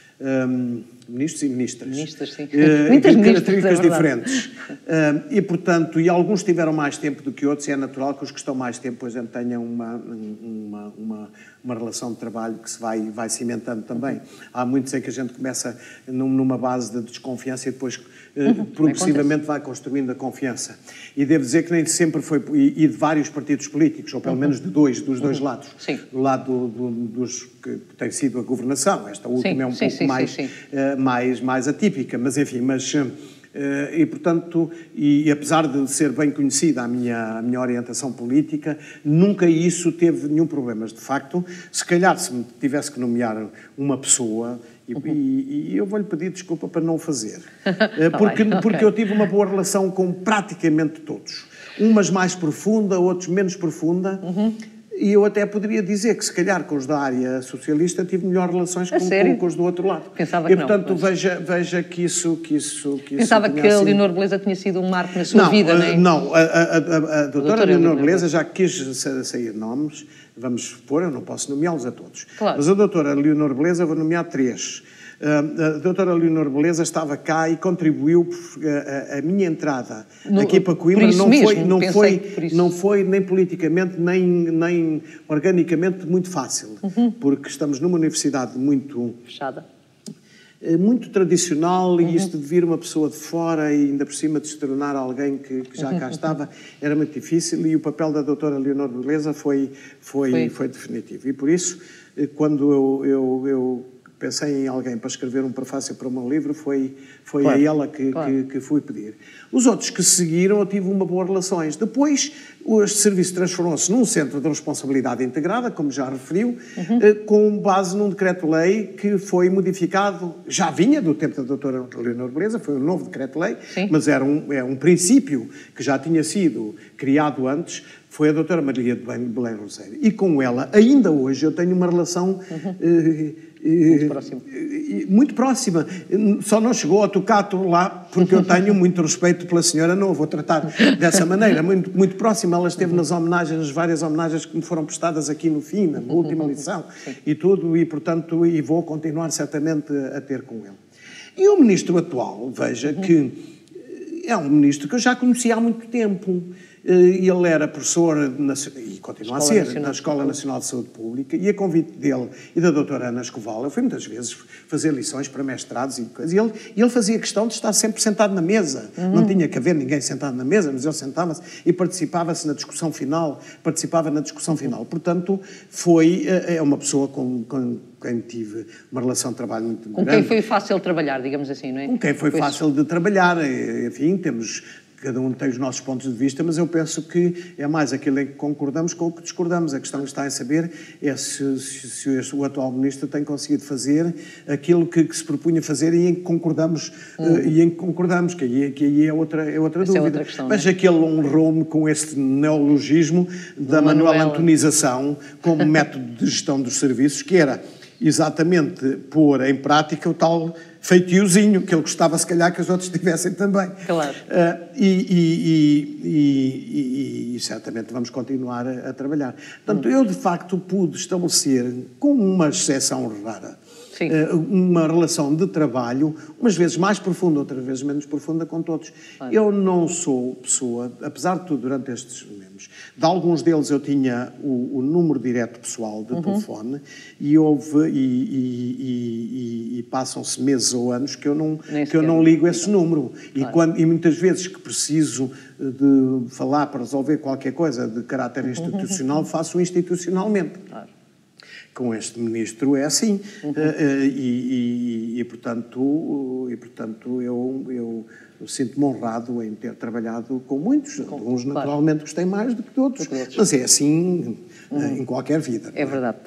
Speaker 2: Um, ministros e ministras.
Speaker 1: Ministras, sim.
Speaker 2: Uh,
Speaker 1: Muitas
Speaker 2: características
Speaker 1: é
Speaker 2: diferentes. Uh, e, portanto, e alguns tiveram mais tempo do que outros, e é natural que os que estão mais tempo, por exemplo, tenham uma, uma, uma, uma relação de trabalho que se vai, vai cimentando também. Há muitos em que a gente começa numa base de desconfiança e depois uh, progressivamente vai construindo a confiança. E devo dizer que nem sempre foi, e, e de vários partidos políticos, ou pelo uhum. menos de dois, dos dois uhum. lados. Sim. Do lado do, do, dos que tem sido a governação, esta última sim, é um sim, pouco sim, mais... Sim, sim. Uh, Mais, mais atípica, mas enfim, mas, uh, e portanto, e, e apesar de ser bem conhecida a minha, a minha orientação política, nunca isso teve nenhum problema. De facto, se calhar se me tivesse que nomear uma pessoa, e, uhum. e, e eu vou-lhe pedir desculpa para não o fazer, uh, porque, okay. porque eu tive uma boa relação com praticamente todos. Umas mais profunda, outros menos profunda, uhum. E eu até poderia dizer que, se calhar, com os da área socialista tive melhores relações com, com, com os do outro lado.
Speaker 1: Pensava
Speaker 2: e,
Speaker 1: que
Speaker 2: portanto,
Speaker 1: não, mas...
Speaker 2: veja, veja que isso... Que isso, que
Speaker 1: Pensava
Speaker 2: isso
Speaker 1: que a
Speaker 2: assim...
Speaker 1: Leonor Beleza tinha sido um marco na sua
Speaker 2: não,
Speaker 1: vida,
Speaker 2: uh,
Speaker 1: não é?
Speaker 2: Não, a, a, a, a, a doutora Leonor Beleza já quis sair nomes, vamos supor, eu não posso nomeá-los a todos. Claro. Mas a doutora Leonor Beleza vou nomear três. Uh, a doutora Leonor Beleza estava cá e contribuiu a, a minha entrada no, aqui para Coimbra não
Speaker 1: mesmo,
Speaker 2: foi não foi não foi nem politicamente nem nem organicamente muito fácil uhum. porque estamos numa universidade muito
Speaker 1: fechada,
Speaker 2: muito tradicional uhum. e isto de vir uma pessoa de fora e ainda por cima de se tornar alguém que, que já cá estava era muito difícil e o papel da doutora Leonor Beleza foi foi foi, foi definitivo e por isso quando eu, eu, eu pensei em alguém para escrever um prefácio para o meu livro, foi, foi claro, a ela que, claro. que, que fui pedir. Os outros que seguiram, eu tive uma boa relações. Depois, este serviço transformou-se num centro de responsabilidade integrada, como já referiu, uhum. com base num decreto-lei que foi modificado, já vinha do tempo da doutora Leonor Beleza, foi um novo decreto-lei, mas era um, é um princípio que já tinha sido criado antes, foi a doutora Maria de Belém Roseiro. E com ela, ainda hoje, eu tenho uma relação... Uhum. Eh,
Speaker 1: Muito próxima.
Speaker 2: Muito próxima. Só não chegou a tocar lá porque eu tenho muito respeito pela senhora, não a vou tratar dessa maneira. Muito, muito próxima. Ela esteve nas homenagens, nas várias homenagens que me foram prestadas aqui no fim, na última lição e tudo, e portanto, e vou continuar certamente a ter com ele. E o ministro atual, veja que é um ministro que eu já conhecia há muito tempo. Ele era professor, e continua a ser, na Escola Nacional de Saúde Pública, e a convite dele e da doutora Ana Escoval, eu fui muitas vezes fazer lições para mestrados e coisas, e ele, e ele fazia questão de estar sempre sentado na mesa. Uhum. Não tinha que haver ninguém sentado na mesa, mas ele sentava-se e participava-se na discussão final, participava na discussão final. Portanto, foi, é uma pessoa com... com quem tive uma relação de trabalho muito
Speaker 1: grande. Com quem foi fácil trabalhar, digamos assim, não é?
Speaker 2: Com quem foi
Speaker 1: pois...
Speaker 2: fácil de trabalhar, enfim, temos... Cada um tem os nossos pontos de vista, mas eu penso que é mais aquilo em que concordamos com o que discordamos. A questão que está em saber é se, se, se o atual ministro tem conseguido fazer aquilo que, que se propunha fazer e em que concordamos, hum. uh, e em que concordamos, que aí, que aí é outra, é outra dúvida. É outra questão, mas é? Aquele honrou-me com este neologismo da manuel antonização como método de gestão dos serviços, que era... exatamente pôr em prática o tal feitiozinho que ele gostava, se calhar, que os outros tivessem também.
Speaker 1: Claro.
Speaker 2: Uh, e, e, e, e, e, e certamente vamos continuar a, a trabalhar. Portanto, hum. eu, de facto, pude estabelecer, com uma exceção rara, uh, uma relação de trabalho, umas vezes mais profunda, outras vezes menos profunda, com todos. Claro. Eu não sou pessoa, apesar de tudo, durante estes meses, de alguns deles eu tinha o, o número direto pessoal de uhum. telefone e houve, e, e, e, e passam-se meses ou anos que eu não, que eu não ligo esse número. E, claro. quando, e muitas vezes que preciso de falar para resolver qualquer coisa de caráter institucional, uhum. faço institucionalmente. Claro. Com este ministro é assim. Uhum. Uh, e, e, e, portanto, e, portanto eu... eu Eu sinto-me honrado em ter trabalhado com muitos. Com, Uns, claro. naturalmente, gostei mais do que de outros. outros. Mas é assim uhum. em qualquer vida.
Speaker 1: É, é verdade.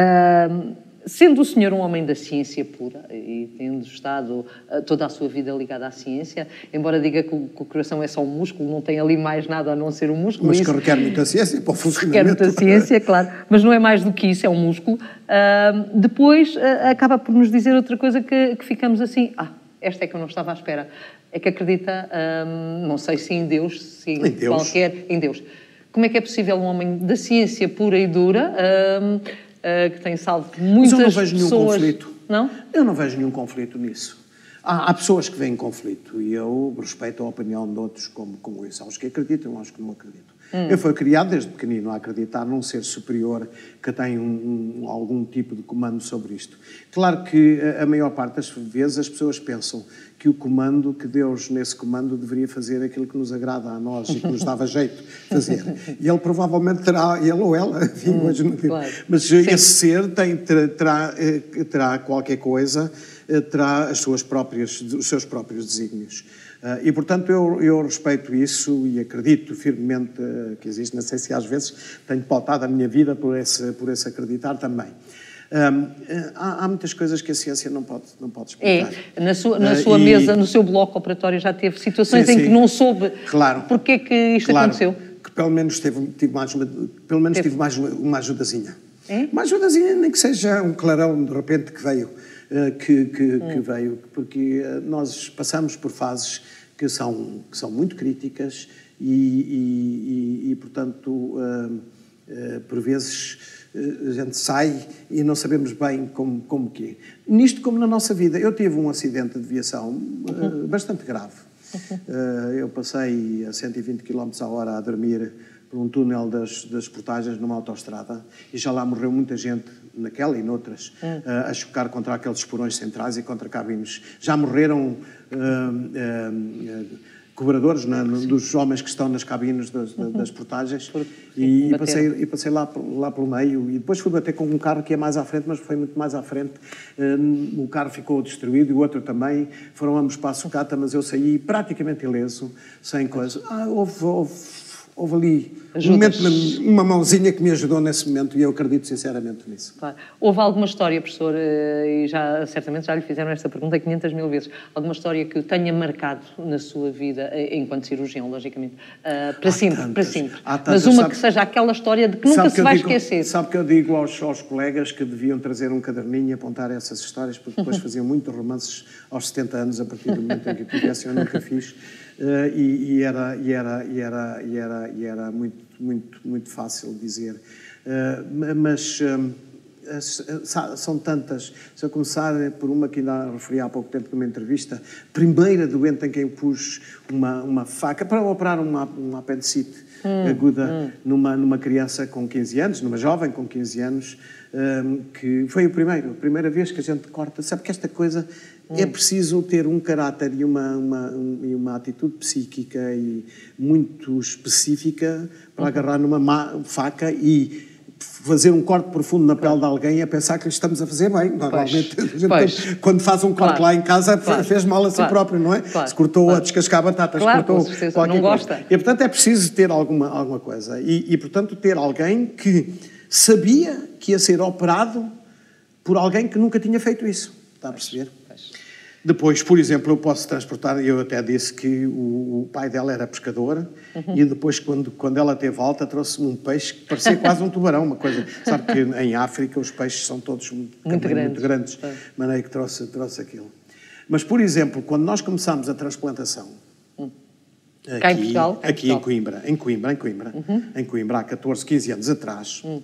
Speaker 1: Uh, sendo o senhor um homem da ciência pura e tendo estado uh, toda a sua vida ligada à ciência, embora diga que o, que o coração é só um músculo, não tem ali mais nada a não ser um músculo.
Speaker 2: Mas
Speaker 1: isso,
Speaker 2: que requer muita ciência para o funcionamento.
Speaker 1: Requer muita ciência, claro. Mas não é mais do que isso, é um músculo. Uh, depois uh, acaba por nos dizer outra coisa que, que ficamos assim... Ah, esta é que eu não estava à espera. É que acredita, hum, não sei se em Deus, se em, em Deus. qualquer... Em Deus. Como é que é possível um homem da ciência pura e dura, hum, uh, que tem salvo muitas pessoas...
Speaker 2: Mas eu não vejo
Speaker 1: pessoas...
Speaker 2: nenhum conflito.
Speaker 1: Não?
Speaker 2: Eu não vejo nenhum conflito nisso. Há, há pessoas que veem conflito e eu respeito a opinião de outros como, como isso. Há os que acreditam, há os que não acreditam. Hum. Eu fui criado desde pequenino a acreditar num ser superior que tem um, um, algum tipo de comando sobre isto. Claro que a, a maior parte das vezes as pessoas pensam que o comando, que Deus nesse comando deveria fazer aquilo que nos agrada a nós e que nos dava jeito de fazer. E ele provavelmente terá, ele ou ela, enfim, hum, hoje não digo, claro. Mas Sim. esse ser tem, terá, terá, terá qualquer coisa, terá as suas próprias, os seus próprios desígnios. Uh, e, portanto, eu, eu respeito isso e acredito firmemente uh, que existe. Não sei se às vezes tenho pautado a minha vida por esse, por esse acreditar também. Um, uh, há, há muitas coisas que a ciência não pode, não pode explicar.
Speaker 1: É, na sua, na uh, sua e... mesa, no seu bloco operatório já teve situações sim, em sim. que não soube
Speaker 2: claro.
Speaker 1: porque é que isto
Speaker 2: claro.
Speaker 1: aconteceu?
Speaker 2: Que pelo menos tive, tive mais, uma, pelo menos tive mais uma, uma ajudazinha.
Speaker 1: É?
Speaker 2: Uma ajudazinha, nem que seja um clarão de repente que veio. Que, que, hum. que veio, porque nós passamos por fases que são, que são muito críticas e, e, e, e portanto, uh, uh, por vezes uh, a gente sai e não sabemos bem como, como que é. Nisto como na nossa vida. Eu tive um acidente de viação uh, uhum. bastante grave. Uhum. Uh, eu passei a cento e vinte quilómetros a hora a dormir por um túnel das, das portagens numa autoestrada e já lá morreu muita gente naquela e noutras, hum. uh, a chocar contra aqueles porões centrais e contra cabines. Já morreram uh, uh, uh, cobradores né, dos homens que estão nas cabines das, uhum. das portagens Por, e, e, passei, e passei lá, lá pelo meio e depois fui bater com um carro que ia mais à frente, mas foi muito mais à frente. Uh, o carro ficou destruído e o outro também. Foram ambos para a sucata, mas eu saí praticamente ileso, sem coisa. Ah, houve... houve Houve ali um momento, uma mãozinha que me ajudou nesse momento e eu acredito sinceramente nisso.
Speaker 1: Claro. Houve alguma história, professor, e já, certamente já lhe fizeram esta pergunta quinhentas mil vezes, alguma história que o tenha marcado na sua vida, enquanto cirurgião, logicamente, uh, para, sempre, tantas, para sempre,
Speaker 2: tantas,
Speaker 1: mas uma
Speaker 2: sabe,
Speaker 1: que seja aquela história de que nunca se vai
Speaker 2: digo,
Speaker 1: esquecer.
Speaker 2: Sabe que eu digo aos, aos colegas que deviam trazer um caderninho e apontar essas histórias, porque depois faziam muitos romances aos setenta anos, a partir do momento em que tivesse, eu nunca fiz. Uh, e, e, era, e, era, e, era, e, era, e era muito, muito, muito fácil dizer. Uh, mas um, são tantas. Se eu começar por uma que ainda referi há pouco tempo numa entrevista, primeira doente em quem pus uma, uma faca para operar uma, uma apendicite hum, aguda hum. Numa, numa criança com quinze anos, numa jovem com quinze anos, um, que foi o primeiro, a primeira vez que a gente corta. Sabe que esta coisa... É preciso ter um caráter e uma, uma, uma atitude psíquica e muito específica para uhum. agarrar numa faca e fazer um corte profundo na pele claro. De alguém a pensar que lhe estamos a fazer bem. Normalmente, pois, a gente, pois. Quando faz um corte claro. Lá em casa, claro. Fez mal a si claro. Próprio, não é? Claro. Se cortou claro. A descascar batatas,
Speaker 1: claro,
Speaker 2: cortou
Speaker 1: com certeza.
Speaker 2: Qualquer
Speaker 1: não
Speaker 2: coisa.
Speaker 1: Gosta.
Speaker 2: E, portanto, é preciso ter alguma, alguma coisa. E, e, portanto, ter alguém que sabia que ia ser operado por alguém que nunca tinha feito isso. Está a perceber? Depois, por exemplo, eu posso transportar, eu até disse que o, o pai dela era pescador, uhum. e depois, quando, quando ela teve alta, trouxe-me um peixe que parecia quase um tubarão, uma coisa. Sabe que em África os peixes são todos muito,
Speaker 1: muito grandes,
Speaker 2: muito grandes, de maneira que trouxe, trouxe aquilo. Mas, por exemplo, quando nós começámos a transplantação,
Speaker 1: hum.
Speaker 2: aqui,
Speaker 1: Cá em Portugal?
Speaker 2: Aqui em, Portugal. em Coimbra, em Coimbra, em Coimbra, uhum. em Coimbra, há catorze, quinze anos atrás, hum.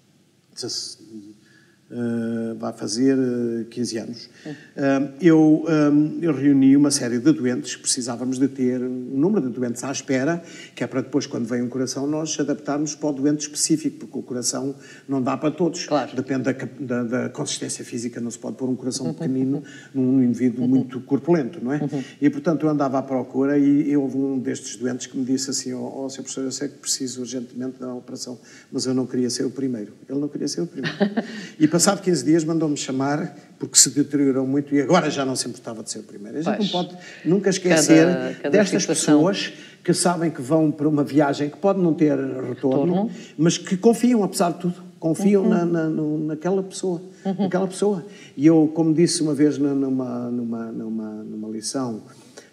Speaker 2: Uh, vai fazer uh, quinze anos, uh, eu, um, eu reuni uma série de doentes que precisávamos de ter um número de doentes à espera, que é para depois, quando vem um coração, nós adaptarmos para o doente específico, porque o coração não dá para todos.
Speaker 1: Claro.
Speaker 2: Depende da, da, da consistência física, não se pode pôr um coração pequenino num indivíduo muito corpulento, não é? E, portanto, eu andava à procura e houve um destes doentes que me disse assim, ó, oh, senhor professor, eu sei que preciso urgentemente da operação, mas eu não queria ser o primeiro. Ele não queria ser o primeiro. E passado quinze dias mandou-me chamar porque se deteriorou muito e agora já não se importava de ser o primeiro. A gente pois. não pode nunca esquecer cada, cada destas situação. pessoas que sabem que vão para uma viagem que pode não ter retorno, retorno. mas que confiam, apesar de tudo, confiam uhum. na, na, no, naquela pessoa, uhum. naquela pessoa. E eu, como disse uma vez numa, numa, numa, numa lição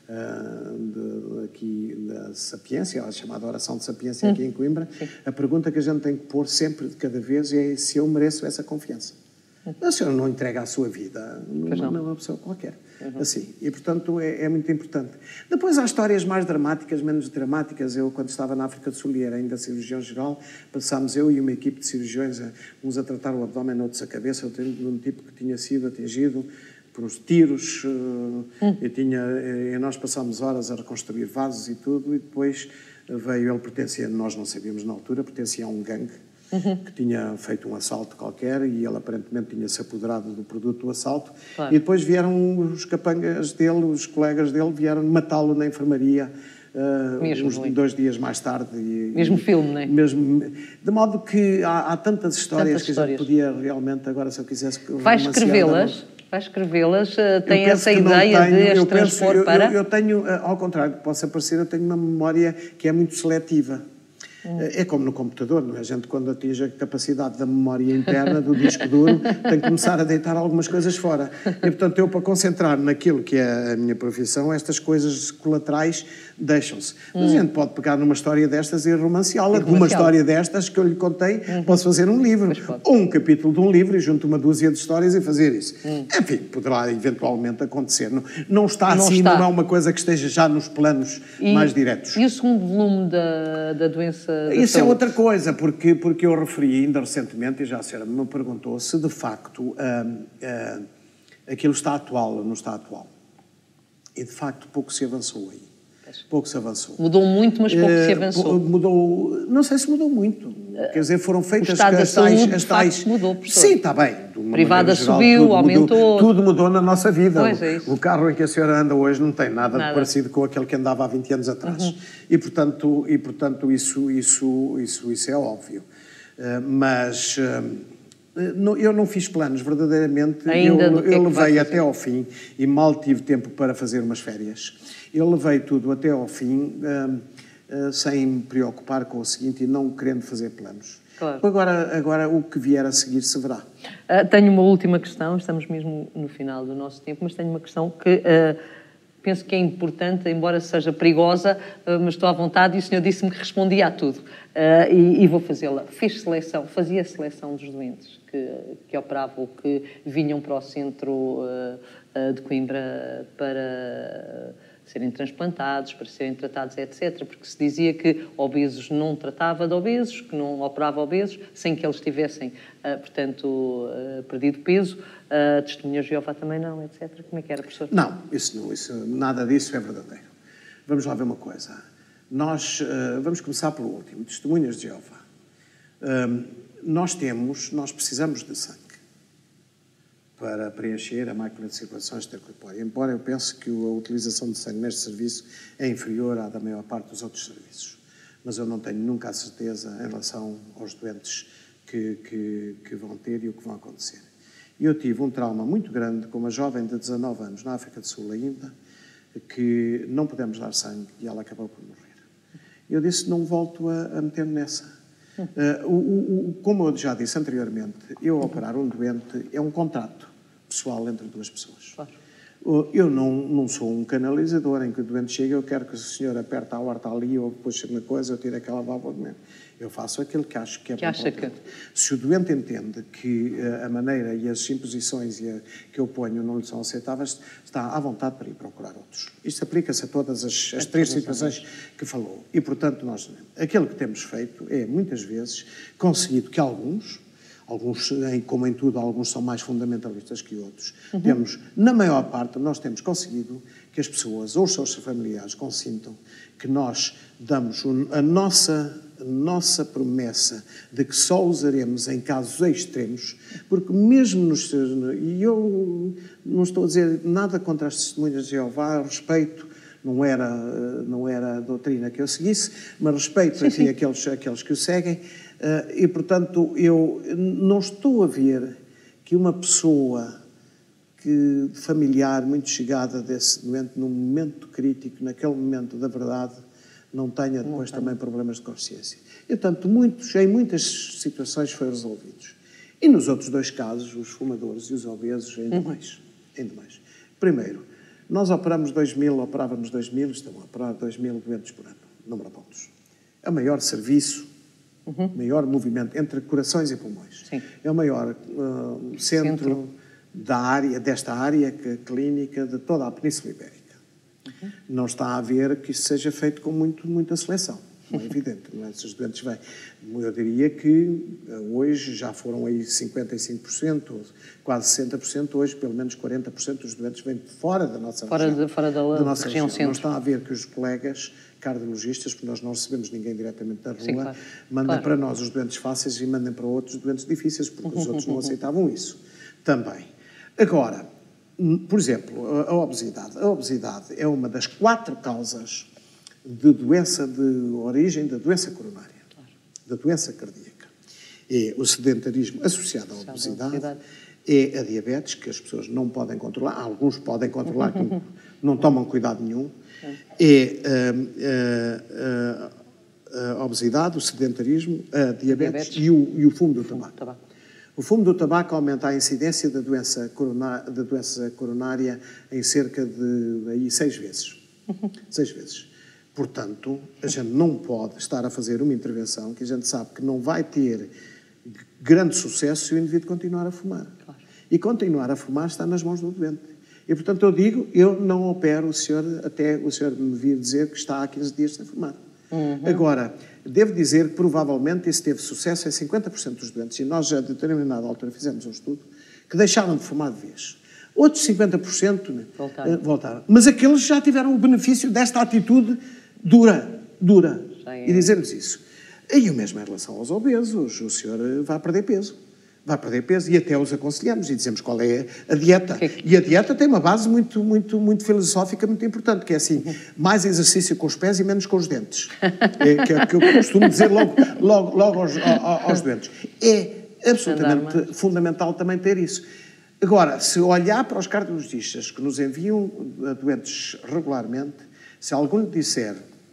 Speaker 2: uh, de, aqui da Sapiência, a chamada oração de Sapiência uhum. aqui em Coimbra, Sim. a pergunta que a gente tem que pôr sempre de cada vez é se eu mereço essa confiança. A senhora não entrega a sua vida numa, numa pessoa qualquer. Uhum. Assim. E, portanto, é, é muito importante. Depois há histórias mais dramáticas, menos dramáticas. Eu, quando estava na África do Sul e era ainda cirurgião geral, passámos eu e uma equipe de cirurgiões, uns a tratar o abdômen, outros a cabeça. Eu tenho um tipo que tinha sido atingido por uns tiros. Hum. E, tinha, e nós passámos horas a reconstruir vasos e tudo. E depois veio, ele pertencia, nós não sabíamos na altura, pertencia a um gangue. Uhum. que tinha feito um assalto qualquer e ele aparentemente tinha se apoderado do produto do assalto claro. E depois vieram os capangas dele, os colegas dele vieram matá-lo na enfermaria uh,
Speaker 1: mesmo,
Speaker 2: uns dois dias mais tarde. E,
Speaker 1: mesmo
Speaker 2: e,
Speaker 1: filme, não é?
Speaker 2: Mesmo, de modo que há, há tantas histórias
Speaker 1: tantas
Speaker 2: que
Speaker 1: histórias.
Speaker 2: a gente podia realmente, agora se eu quisesse...
Speaker 1: Vai escrevê-las? Vai escrevê-las? Tem essa ideia
Speaker 2: tenho,
Speaker 1: de as
Speaker 2: eu
Speaker 1: transpor
Speaker 2: penso,
Speaker 1: para...
Speaker 2: Eu, eu tenho, ao contrário do que possa parecer, eu tenho uma memória que é muito seletiva. É como no computador, não é? A gente, quando atinge a capacidade da memória interna do disco duro, tem que começar a deitar algumas coisas fora. E, portanto, eu, para concentrar naquilo que é a minha profissão, estas coisas colaterais deixam-se. Mas hum. a gente pode pegar numa história destas e romanceá-la. De uma história destas que eu lhe contei, hum. posso fazer um livro. Ou um capítulo de um livro e junto uma dúzia de histórias e fazer isso. Hum. Enfim, poderá eventualmente acontecer. Não, não está não assim, está. não é uma coisa que esteja já nos planos
Speaker 1: e,
Speaker 2: mais diretos.
Speaker 1: E o segundo volume da, da doença...
Speaker 2: Isso saúde. É outra coisa, porque, porque eu referi ainda recentemente, e já a senhora me perguntou, se de facto uh, uh, aquilo está atual ou não está atual. E de facto pouco se avançou aí. Pouco se avançou.
Speaker 1: Mudou muito, mas pouco uh, se avançou.
Speaker 2: Mudou, não sei se mudou muito. Uh, Quer dizer, foram feitas...
Speaker 1: O estado da
Speaker 2: as
Speaker 1: saúde,
Speaker 2: tais,
Speaker 1: de
Speaker 2: as tais...
Speaker 1: facto, mudou, professor.
Speaker 2: Sim, está bem.
Speaker 1: Privada
Speaker 2: geral,
Speaker 1: subiu,
Speaker 2: tudo
Speaker 1: aumentou...
Speaker 2: Mudou, tudo mudou na nossa vida.
Speaker 1: Pois é isso.
Speaker 2: O carro em que a senhora anda hoje não tem nada,
Speaker 1: nada.
Speaker 2: de parecido com aquele que andava há vinte anos atrás. Uhum. E, portanto, e, portanto isso, isso, isso, isso é óbvio. Uh, mas... Uh, eu não fiz planos, verdadeiramente.
Speaker 1: Ainda
Speaker 2: eu
Speaker 1: eu
Speaker 2: levei até ao fim e mal tive tempo para fazer umas férias. Eu levei tudo até ao fim uh, uh, sem me preocupar com o seguinte e não querendo fazer planos.
Speaker 1: Claro.
Speaker 2: Agora, agora o que vier a seguir se verá.
Speaker 1: Uh, tenho uma última questão, estamos mesmo no final do nosso tempo, mas tenho uma questão que uh, penso que é importante, embora seja perigosa, uh, mas estou à vontade e o senhor disse-me que respondia a tudo. Uh, e, e vou fazê-la. Fez seleção, fazia seleção dos doentes que, que operavam, que vinham para o centro uh, uh, de Coimbra para... Uh, serem transplantados, para serem tratados, etcétera. Porque se dizia que obesos não tratava de obesos, que não operava obesos, sem que eles tivessem, uh, portanto, uh, perdido peso. Uh, Testemunhas de Jeová também não, etcétera. Como é que era, professor?
Speaker 2: Não, isso não, isso, nada disso é verdadeiro. Vamos lá ver uma coisa. Nós, uh, vamos começar pelo último, Testemunhas de Jeová. Uh, nós temos, nós precisamos de sangue para preencher a máquina de circulação extracorpórea, embora eu pense que a utilização de sangue neste serviço é inferior à da maior parte dos outros serviços. Mas eu não tenho nunca a certeza em relação aos doentes que, que, que vão ter e o que vão acontecer. Eu tive um trauma muito grande com uma jovem de dezanove anos, na África do Sul ainda, que não pudemos dar sangue e ela acabou por morrer. Eu disse, não volto a, a meter-me nessa. Uh, o, o, como eu já disse anteriormente, eu operar um doente é um contrato pessoal entre duas pessoas.
Speaker 1: Claro.
Speaker 2: Eu não, não sou um canalizador em que o doente chega, eu quero que o senhor aperte a horta ali, ou puxe uma coisa, eu tiro aquela válvula. Eu faço aquilo que acho que é
Speaker 1: que
Speaker 2: bom
Speaker 1: acha
Speaker 2: para o
Speaker 1: que...
Speaker 2: Se o doente entende que a maneira e as imposições que eu ponho não lhe são aceitáveis, está à vontade para ir procurar outros. Isto aplica-se a todas as, as três situações que falou. E, portanto, nós, aquilo que temos feito é, muitas vezes, conseguido que alguns... Alguns, como em tudo, alguns são mais fundamentalistas que outros. Uhum. Temos, na maior parte, nós temos conseguido que as pessoas ou os seus familiares consintam que nós damos a nossa, a nossa promessa de que só usaremos em casos extremos, porque mesmo nos... E eu não estou a dizer nada contra as testemunhas de Jeová, respeito, não era, não era a doutrina que eu seguisse, mas respeito sim, sim. Aqueles, aqueles que o seguem. Uh, e, portanto, eu não estou a ver que uma pessoa que, familiar muito chegada desse doente, num momento crítico, naquele momento da verdade, não tenha depois não também problemas de consciência. E, portanto, muitos, em muitas situações foi resolvidos. E nos outros dois casos, os fumadores e os obesos, ainda uhum. mais. Ainda mais. Primeiro, nós operamos dois mil, operávamos dois mil, estamos a operar dois mil doentes por ano, número de pontos. É o maior serviço, Uhum. maior movimento entre corações e pulmões. Sim. É o maior uh, centro, centro da área, desta área que, clínica de toda a Península Ibérica. Uhum. Não está a ver que isso seja feito com muito, muita seleção. Não é evidente. Não é? Se os doentes vêm. Eu diria que hoje já foram aí cinquenta e cinco por cento, quase sessenta por cento, hoje pelo menos quarenta por cento dos doentes vêm fora da nossa
Speaker 1: fora
Speaker 2: região.
Speaker 1: De, fora da,
Speaker 2: da nossa
Speaker 1: região,
Speaker 2: região.
Speaker 1: centro.
Speaker 2: Não está a ver que os colegas cardiologistas, porque nós não recebemos ninguém diretamente da rua, Sim, claro. mandem claro. para nós os doentes fáceis e mandem para outros os doentes difíceis, porque os outros não aceitavam isso. Também. Agora, por exemplo, a obesidade. A obesidade é uma das quatro causas de doença de origem da doença coronária, claro. da doença cardíaca. É o sedentarismo associado à obesidade, obesidade, é a diabetes, que as pessoas não podem controlar, alguns podem controlar, que não, não tomam cuidado nenhum, é a, a, a, a obesidade, o sedentarismo, a diabetes, diabetes. E, o, e o fumo do tabaco. tabaco. O fumo do tabaco aumenta a incidência da doença, corona, da doença coronária em cerca de aí, seis vezes. Seis vezes. Portanto, a gente não pode estar a fazer uma intervenção que a gente sabe que não vai ter grande sucesso se o indivíduo continuar a fumar. Claro. E continuar a fumar está nas mãos do doente. E, portanto, eu digo, eu não opero o senhor até o senhor me vir dizer que está há quinze dias sem fumar. Uhum. Agora, devo dizer que provavelmente isso teve sucesso em cinquenta por cento dos doentes, e nós, a determinada altura, fizemos um estudo que deixaram de fumar de vez. Outros cinquenta por cento né, voltaram. Uh, voltaram. Mas aqueles já tiveram o benefício desta atitude dura, dura. É. E dizer-lhes isso. E o mesmo em relação aos obesos, o senhor vai perder peso. Vai perder peso e até os aconselhamos e dizemos qual é a dieta. Que... E a dieta tem uma base muito, muito, muito filosófica, muito importante, que é assim, mais exercício com os pés e menos com os dentes. É, que é o que eu costumo dizer logo, logo, logo aos, aos doentes. É absolutamente fundamental também ter isso. Agora, se olhar para os cardiologistas que nos enviam doentes regularmente, se algum lhe disser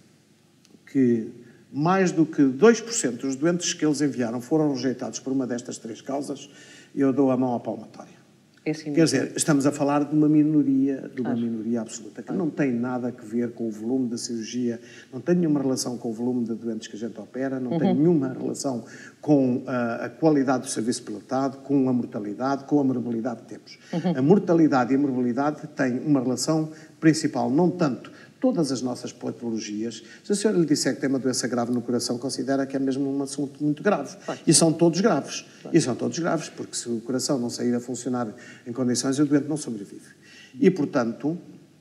Speaker 2: que mais do que dois por cento dos doentes que eles enviaram foram rejeitados por uma destas três causas, eu dou a mão à palmatória. É assim Quer dizer, estamos a falar de uma minoria, de uma claro. minoria absoluta, que claro. não tem nada a ver com o volume da cirurgia, não tem nenhuma relação com o volume de doentes que a gente opera, não uhum. tem nenhuma relação com a, a qualidade do serviço prestado, com a mortalidade, com a morbilidade que temos. Uhum. A mortalidade e a morbilidade têm uma relação principal, não tanto todas as nossas patologias. Se a senhora lhe disser que tem uma doença grave no coração, considera que é mesmo um assunto muito grave. Claro. E são todos graves. Claro. E são todos graves, porque se o coração não sair a funcionar em condições, o doente não sobrevive. E, portanto,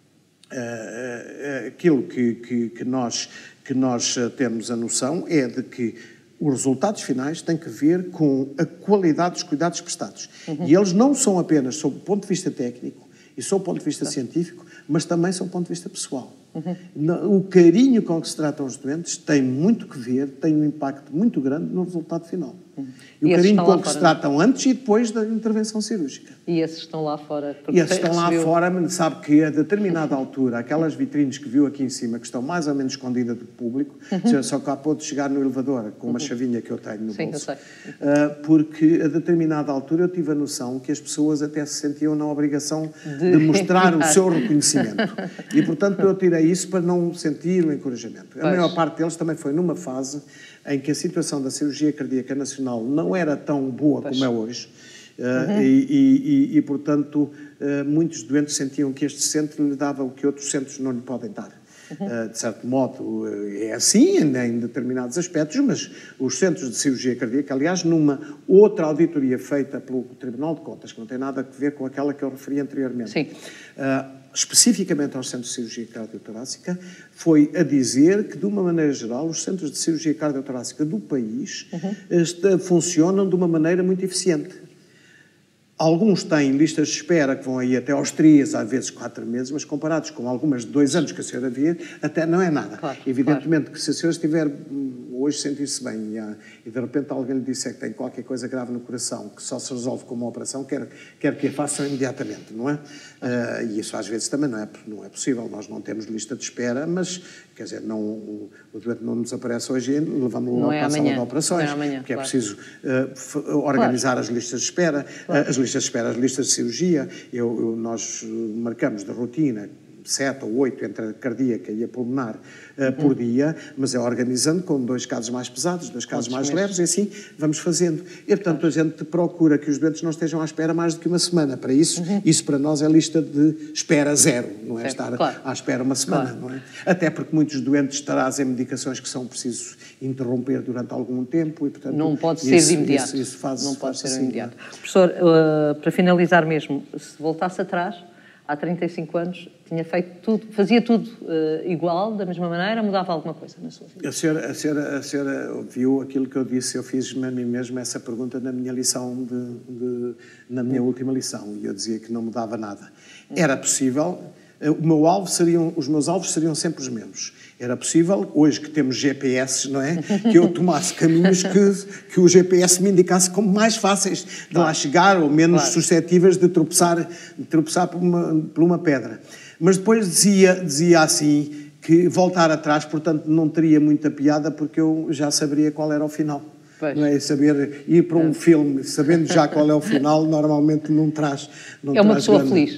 Speaker 2: aquilo que, que, que, nós, que nós temos a noção é de que os resultados finais têm que ver com a qualidade dos cuidados prestados. Uhum. E eles não são apenas sob o ponto de vista técnico e sob o ponto de vista claro. científico, mas também sob o ponto de vista pessoal. Uhum. O carinho com que se tratam os doentes tem muito que ver, tem um impacto muito grande no resultado final. Uhum. E, e o carinho com que se tratam antes e depois da intervenção cirúrgica.
Speaker 1: E esses estão lá fora?
Speaker 2: E esses estão lá fora, mas sabe que a determinada altura, aquelas vitrines que viu aqui em cima, que estão mais ou menos escondidas do público, uhum. só que acabou de chegar no elevador, com uma uhum. chavinha que eu tenho no
Speaker 1: Sim,
Speaker 2: bolso.
Speaker 1: Eu sei.
Speaker 2: Uh, porque a determinada altura eu tive a noção que as pessoas até se sentiam na obrigação de, de mostrar o seu reconhecimento. E, portanto, eu tirei isso para não sentir o encorajamento. Pois. A maior parte deles também foi numa fase em que a situação da cirurgia cardíaca nacional não era tão boa pois. Como é hoje. Uh, uhum. e, e, e, portanto, uh, muitos doentes sentiam que este centro lhe dava o que outros centros não lhe podem dar. Uhum. Uh, de certo modo, é assim em determinados aspectos, mas os centros de cirurgia cardíaca, aliás, numa outra auditoria feita pelo Tribunal de Contas, que não tem nada a ver com aquela que eu referi anteriormente,
Speaker 1: Sim.
Speaker 2: Uh, especificamente aos centros de cirurgia cardiotorácica, foi a dizer que, de uma maneira geral, os centros de cirurgia cardiotorácica do país uhum. este, funcionam de uma maneira muito eficiente. Alguns têm listas de espera que vão aí até aos três, às vezes quatro meses, mas comparados com algumas de dois anos que a senhora vê, até não é nada. Claro, Evidentemente claro. Que se a senhora estiver hoje sentir-se bem e, e de repente alguém lhe disser que tem qualquer coisa grave no coração, que só se resolve com uma operação, quer, quer que a façam imediatamente, não é? Uh, e isso às vezes também não é, não é possível. Nós não temos lista de espera, mas, quer dizer, não, o, o doente não nos aparece hoje e levamos-lo logo para a sala de operações,
Speaker 1: não é amanhã,
Speaker 2: porque
Speaker 1: claro.
Speaker 2: É preciso uh, organizar claro. As listas de espera, claro. uh, as listas de espera, as listas de cirurgia. Eu, eu, nós marcamos de rotina sete ou oito entre a cardíaca e a pulmonar uh, por uhum. dia, mas é organizando com dois casos mais pesados, dois casos mais leves, e assim vamos fazendo. E, portanto, claro. A gente procura que os doentes não estejam à espera mais do que uma semana. Para isso, uhum. isso para nós é lista de espera zero, não é certo. Estar claro. À espera uma semana, claro. Não é? Até porque muitos doentes trazem medicações que são precisos interromper durante algum tempo e, portanto...
Speaker 1: Não pode ser
Speaker 2: isso,
Speaker 1: de imediato.
Speaker 2: Isso, isso faz,
Speaker 1: não pode
Speaker 2: faz
Speaker 1: ser
Speaker 2: assim,
Speaker 1: imediato. É? Professor, uh, para finalizar mesmo, se voltasse atrás... Há trinta e cinco anos, tinha feito tudo, fazia tudo uh, igual, da mesma maneira, mudava alguma coisa na sua vida?
Speaker 2: A senhora, a senhora, a senhora viu aquilo que eu disse, eu fiz-me a mim mesmo essa pergunta na minha lição, de, de, na minha hum. última lição, e eu dizia que não mudava nada. Hum. Era possível, o meu alvo seriam, os meus alvos seriam sempre os mesmos. Era possível, hoje que temos G P S, não é? Que eu tomasse caminhos que, que o G P S me indicasse como mais fáceis de claro. Lá chegar ou menos claro. Suscetíveis de tropeçar, de tropeçar por, uma, por uma pedra. Mas depois dizia, dizia assim que voltar atrás, portanto, não teria muita piada porque eu já saberia qual era o final. Pois. Não é? Saber ir para um é. Filme sabendo já qual é o final, normalmente não traz. Não
Speaker 1: é uma
Speaker 2: traz
Speaker 1: pessoa
Speaker 2: grande...
Speaker 1: feliz.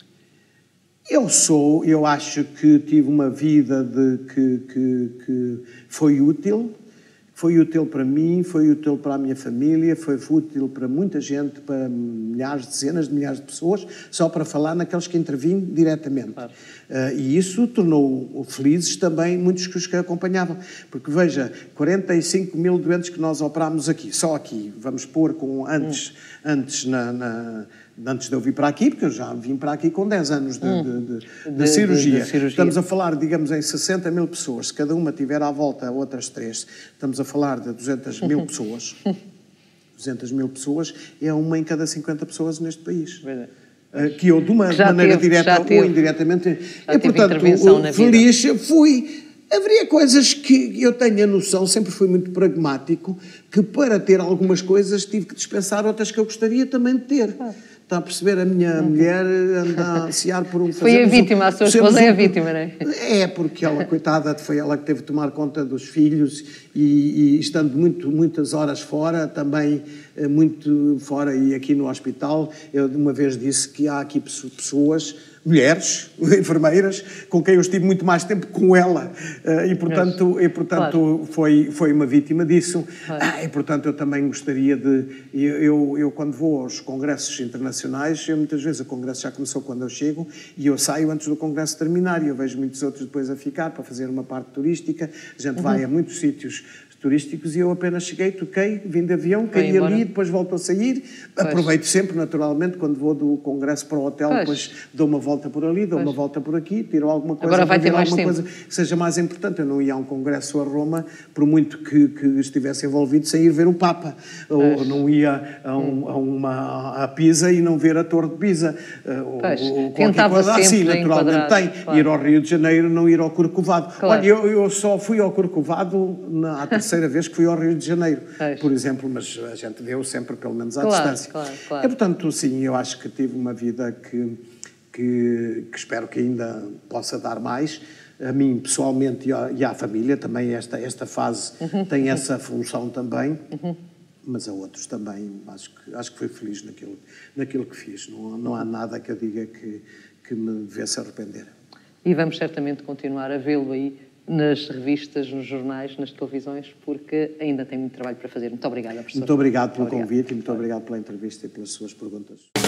Speaker 2: Eu sou, eu acho que tive uma vida de, que, que, que foi útil, foi útil para mim, foi útil para a minha família, foi útil para muita gente, para milhares, dezenas de milhares de pessoas, só para falar naqueles que intervim diretamente. Claro. Uh, e isso tornou felizes também muitos que os que acompanhavam. Porque, veja, quarenta e cinco mil doentes que nós operámos aqui, só aqui, vamos pôr com antes, hum. antes na... na Antes de eu vir para aqui, porque eu já vim para aqui com dez anos de, hum. de, de, de, de, cirurgia. De, de cirurgia. Estamos a falar, digamos, em sessenta mil pessoas. Se cada uma tiver à volta outras três, estamos a falar de duzentas mil pessoas. duzentas mil pessoas é uma em cada cinquenta pessoas neste país. É. Que eu, de uma maneira teve, direta ou indiretamente... E, portanto, feliz fui... Haveria coisas que eu tenho a noção, sempre fui muito pragmático, que para ter algumas coisas tive que dispensar outras que eu gostaria também de ter. Claro. Está a perceber? A minha uhum. mulher anda a ansiar por um...
Speaker 1: Foi a vítima, um, a sua esposa é a vítima, não é?
Speaker 2: É, porque ela, coitada, foi ela que teve de tomar conta dos filhos e, e estando muito, muitas horas fora, também muito fora e aqui no hospital, eu uma vez disse que há aqui pessoas... mulheres, enfermeiras, com quem eu estive muito mais tempo com ela e, portanto, e, portanto claro. foi, foi uma vítima disso. Claro. Ah, e, portanto, eu também gostaria de... Eu, eu, eu, quando vou aos congressos internacionais, eu, muitas vezes o congresso já começou quando eu chego e eu saio antes do congresso terminar e eu vejo muitos outros depois a ficar para fazer uma parte turística. A gente uhum. vai a muitos sítios turísticos e eu apenas cheguei, toquei, vim de avião, caí ali, depois volto a sair. Pois. Aproveito sempre, naturalmente, quando vou do congresso para o hotel, pois. Depois dou uma volta por ali, dou pois. Uma volta por aqui, tiro alguma coisa,
Speaker 1: agora vai ter mais
Speaker 2: alguma
Speaker 1: tempo.
Speaker 2: Coisa que seja mais importante. Eu não ia a um congresso a Roma, por muito que, que estivesse envolvido, sem ir ver o Papa. Pois. Ou não ia a, um, a, uma, a Pisa e não ver a Torre de Pisa.
Speaker 1: Pois,
Speaker 2: ou
Speaker 1: tentava
Speaker 2: coisa assim,
Speaker 1: sempre
Speaker 2: naturalmente tem.
Speaker 1: claro.
Speaker 2: Ir ao Rio de Janeiro, não ir ao Corcovado.
Speaker 1: Claro.
Speaker 2: Olha, eu, eu só fui ao Corcovado na a terceira vez que fui ao Rio de Janeiro,
Speaker 1: Pois.
Speaker 2: por exemplo, mas a gente deu sempre pelo menos à
Speaker 1: Claro,
Speaker 2: distância.
Speaker 1: claro, claro.
Speaker 2: E, portanto, sim, eu acho que tive uma vida que, que, que espero que ainda possa dar mais. A mim, pessoalmente, e à, e à família, também esta, esta fase uhum. tem essa função também, uhum. mas a outros também, acho que, acho que fui feliz naquilo, naquilo que fiz. Não, não há nada que eu diga que, que me devesse arrepender.
Speaker 1: E vamos certamente continuar a vê-lo aí nas revistas, nos jornais, nas televisões, porque ainda tem muito trabalho para fazer. Muito obrigada, professor.
Speaker 2: Muito obrigado pelo
Speaker 1: muito
Speaker 2: convite e muito obrigado pela entrevista e pelas suas perguntas.